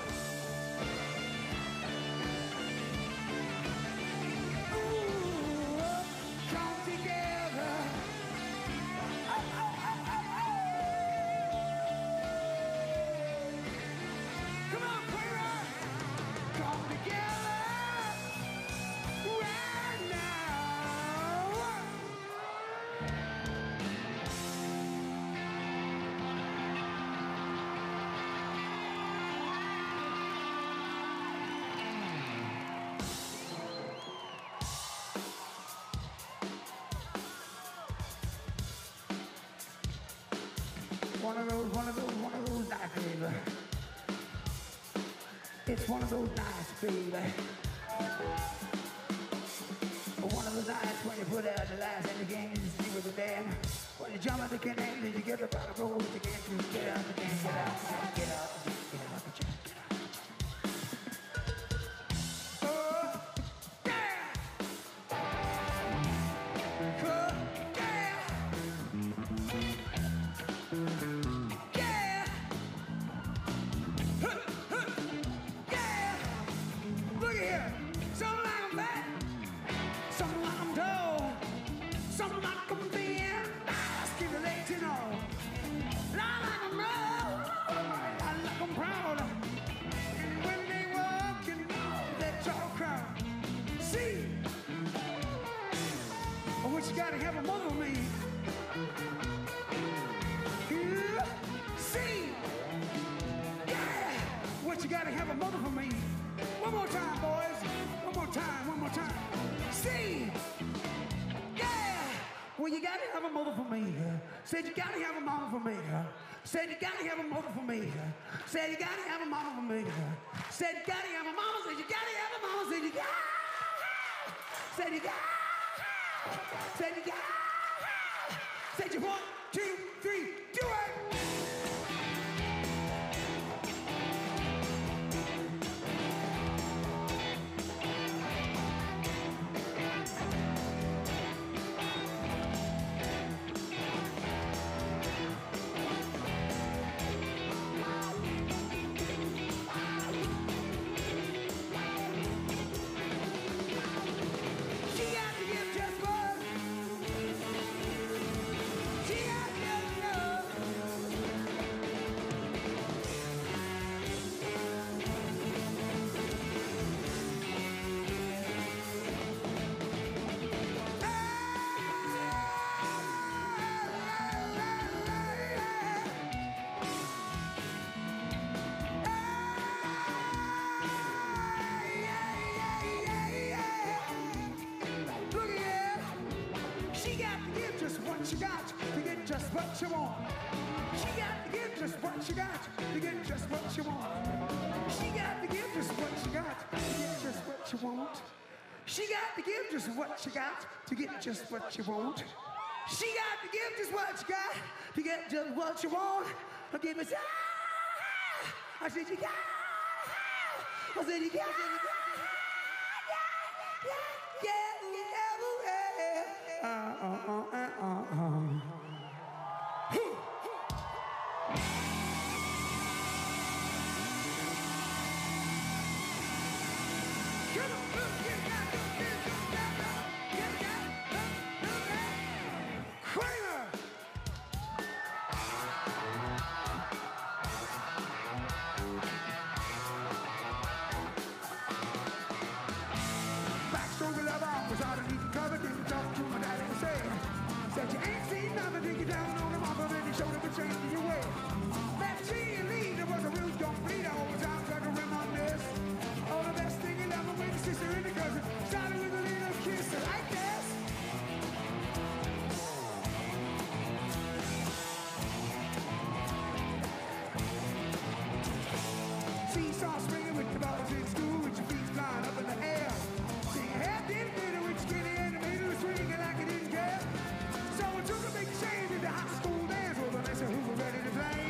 Ooh, come together. Oh, oh, oh, oh, oh. Come on, Queer. Come together right now. One of those, one of those, one of those nights, baby. It's one of those nights, baby. One of those nights when you put out the lights and the game and you see with the band. When you jump at the canal and you get up out of the road, you get to get out, you can't get out, you can't get out, you can't get out, you can't get out. Oh, yeah! what you gotta have a mother for me. Yeah. See, yeah, what you gotta have a mother for me. One more time, boys. One more time, one more time. See, yeah, well, you gotta have a mother for me. Said you gotta have a mama for me. Said you gotta have a mother for me. Said you gotta have a mama for me. Said you gotta have a mama. Said you gotta have a mama. Said you gotta. Said you gotta. Said you gotta. Said you one, two, three, do it. She got to give just one. She got to give love. Look here. She got to give just what she got to get just what she want. She got to give just what she got to get just what she want. She got to give just what she got to get just what she want. She got to give just what she got to get just what she want. She got to give just what she got to get just what she want. I give it. I said you got. I said you got. Yeah, yeah, yeah. Uh, uh, uh, uh, uh, uh. Come on, get it down, get it down, get it down, Kramer. Backstroke love off was underneath the cover, didn't talk to my daddy and say, said you ain't seen nothing, dig you down on the mama, and he showed up a change in your way. That cheerleader there was a real don't bleed all the time, tried to reminisce. Oh, the best thing you ever with the sister and the cousin, started with a little kiss like this. Seesaw swinging with the balls in school, with your feet flying up in the air. See your head didn't fit it with skinny in the middle, swinging like it didn't care. So we took a big change into high school dance, well, the next who were ready to play.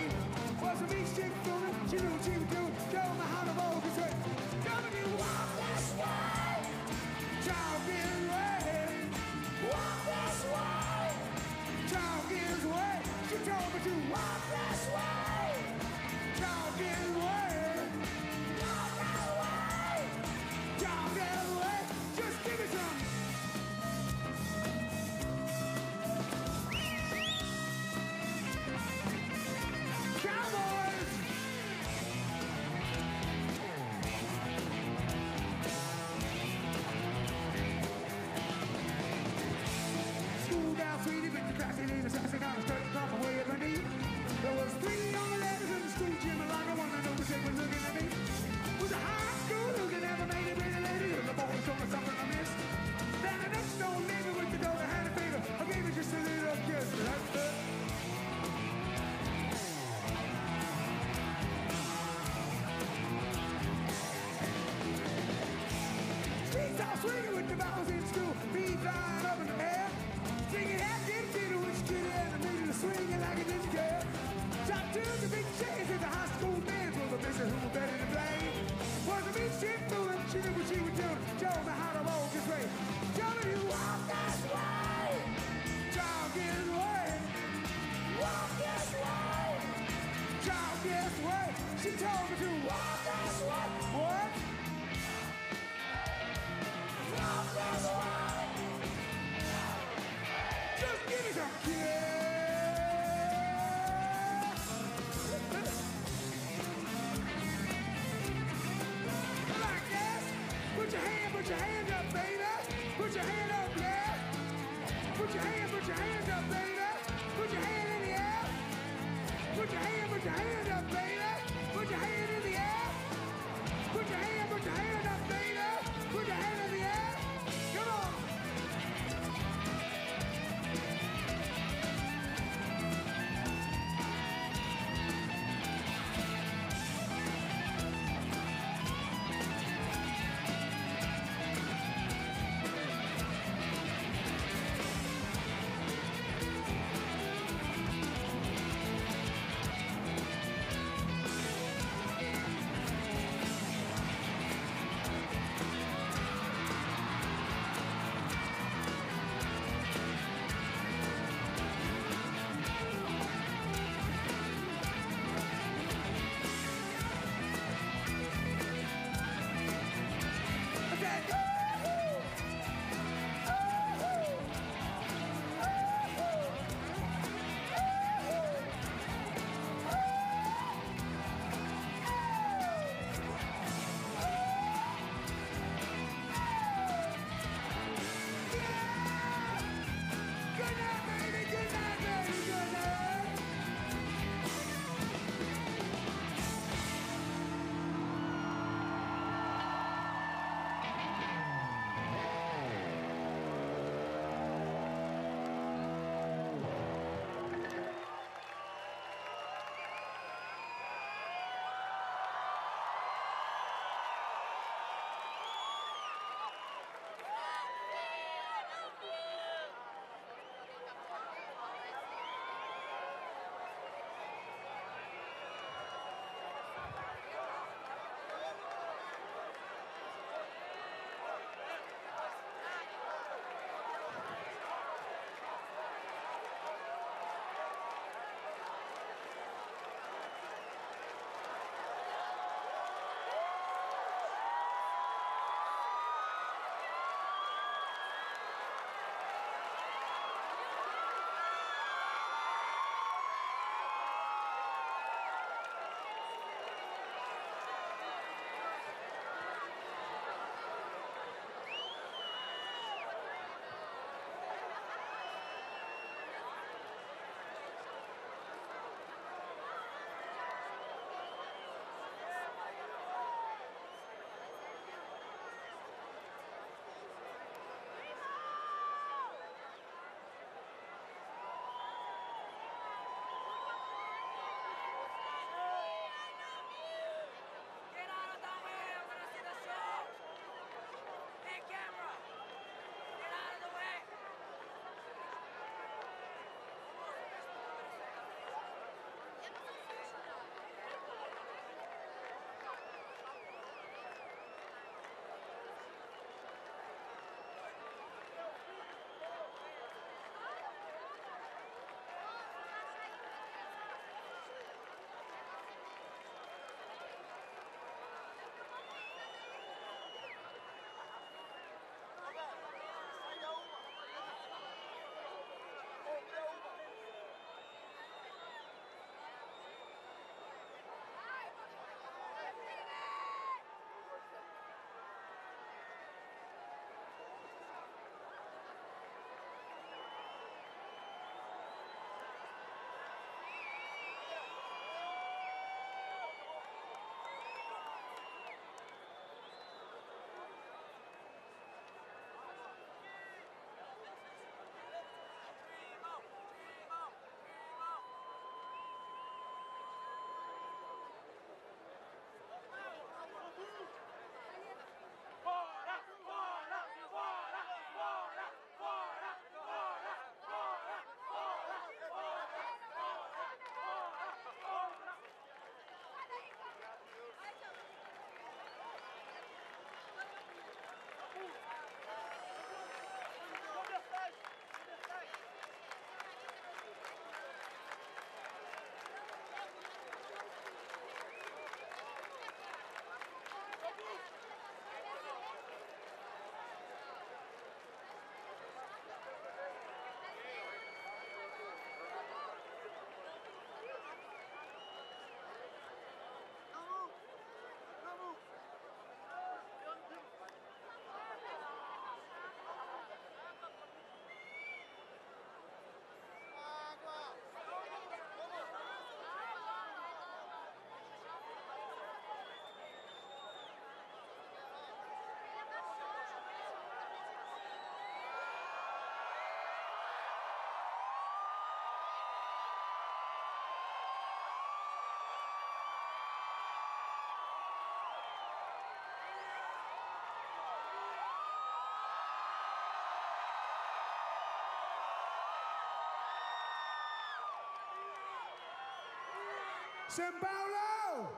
Sao Paulo!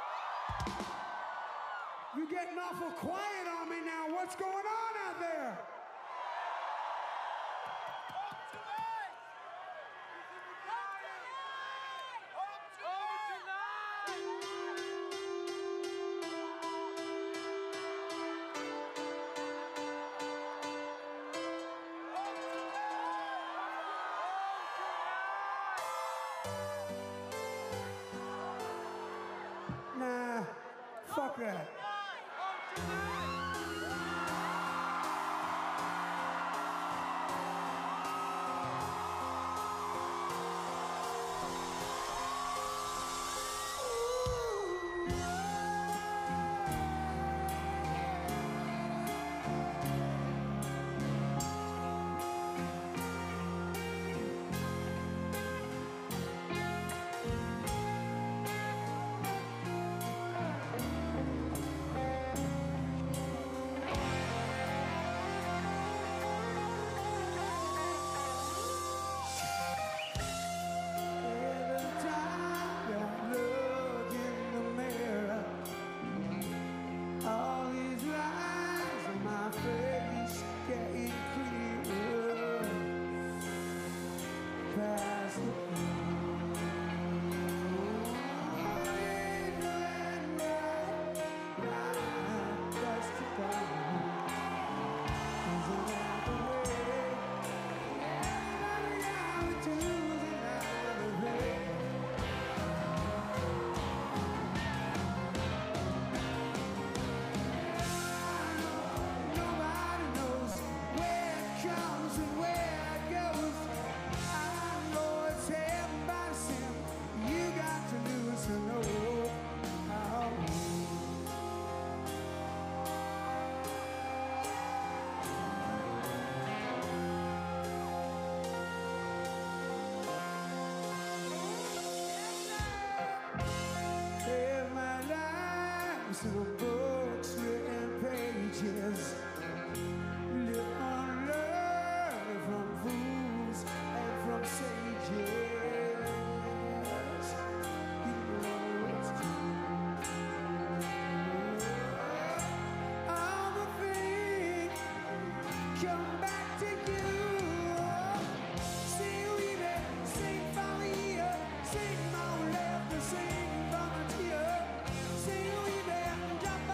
You're getting awful quiet on me now. What's going on out there? Nah, fuck that. Some books written pages live on learn from fools and from sages. You know it's true. All the things come back to you. Sing with it, sing for me, sing my left, sing for my tear. Sing with it.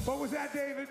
What was that, David?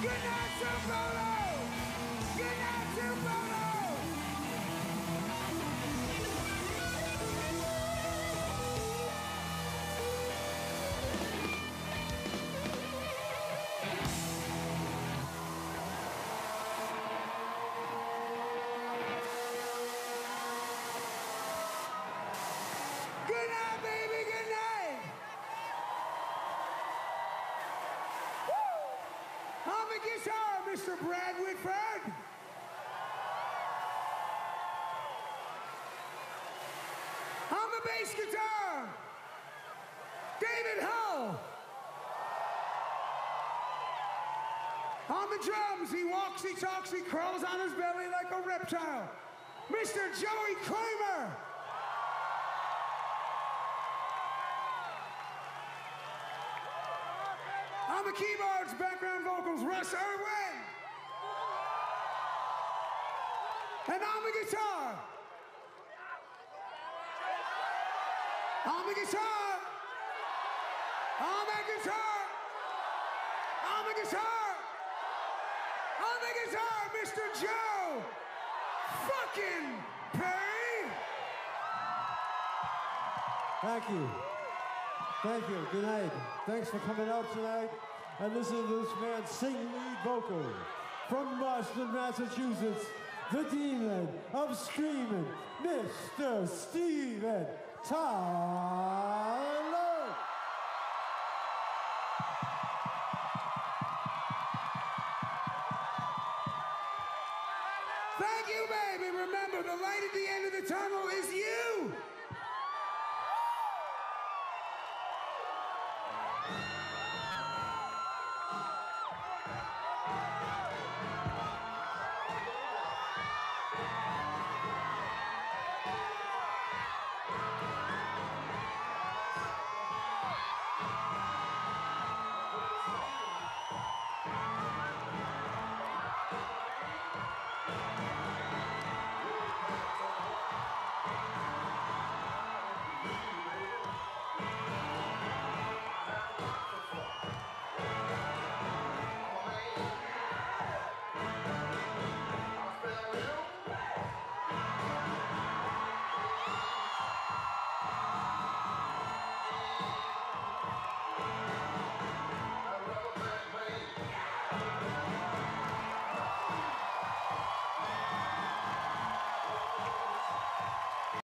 Good night, Zambolo! Good night, Zambolo! Good night, baby, good night! Woo! On the guitar, Mister Brad Whitford. On the bass guitar, David Hull. On the drums, he walks, he talks, he crawls on his belly like a reptile, Mister Joey Kramer. On the keyboards, background vocals, Russ Irwin. And on the guitar, on the guitar, on the guitar, on the guitar, on the guitar, Mister Joe fucking Perry. Thank you. Thank you. Good night. Thanks for coming out tonight and listening to this man sing lead vocal from Boston, Massachusetts, the demon of screaming, Mister Steven Tyler. Thank you, baby. Remember, the light at the end of the tunnel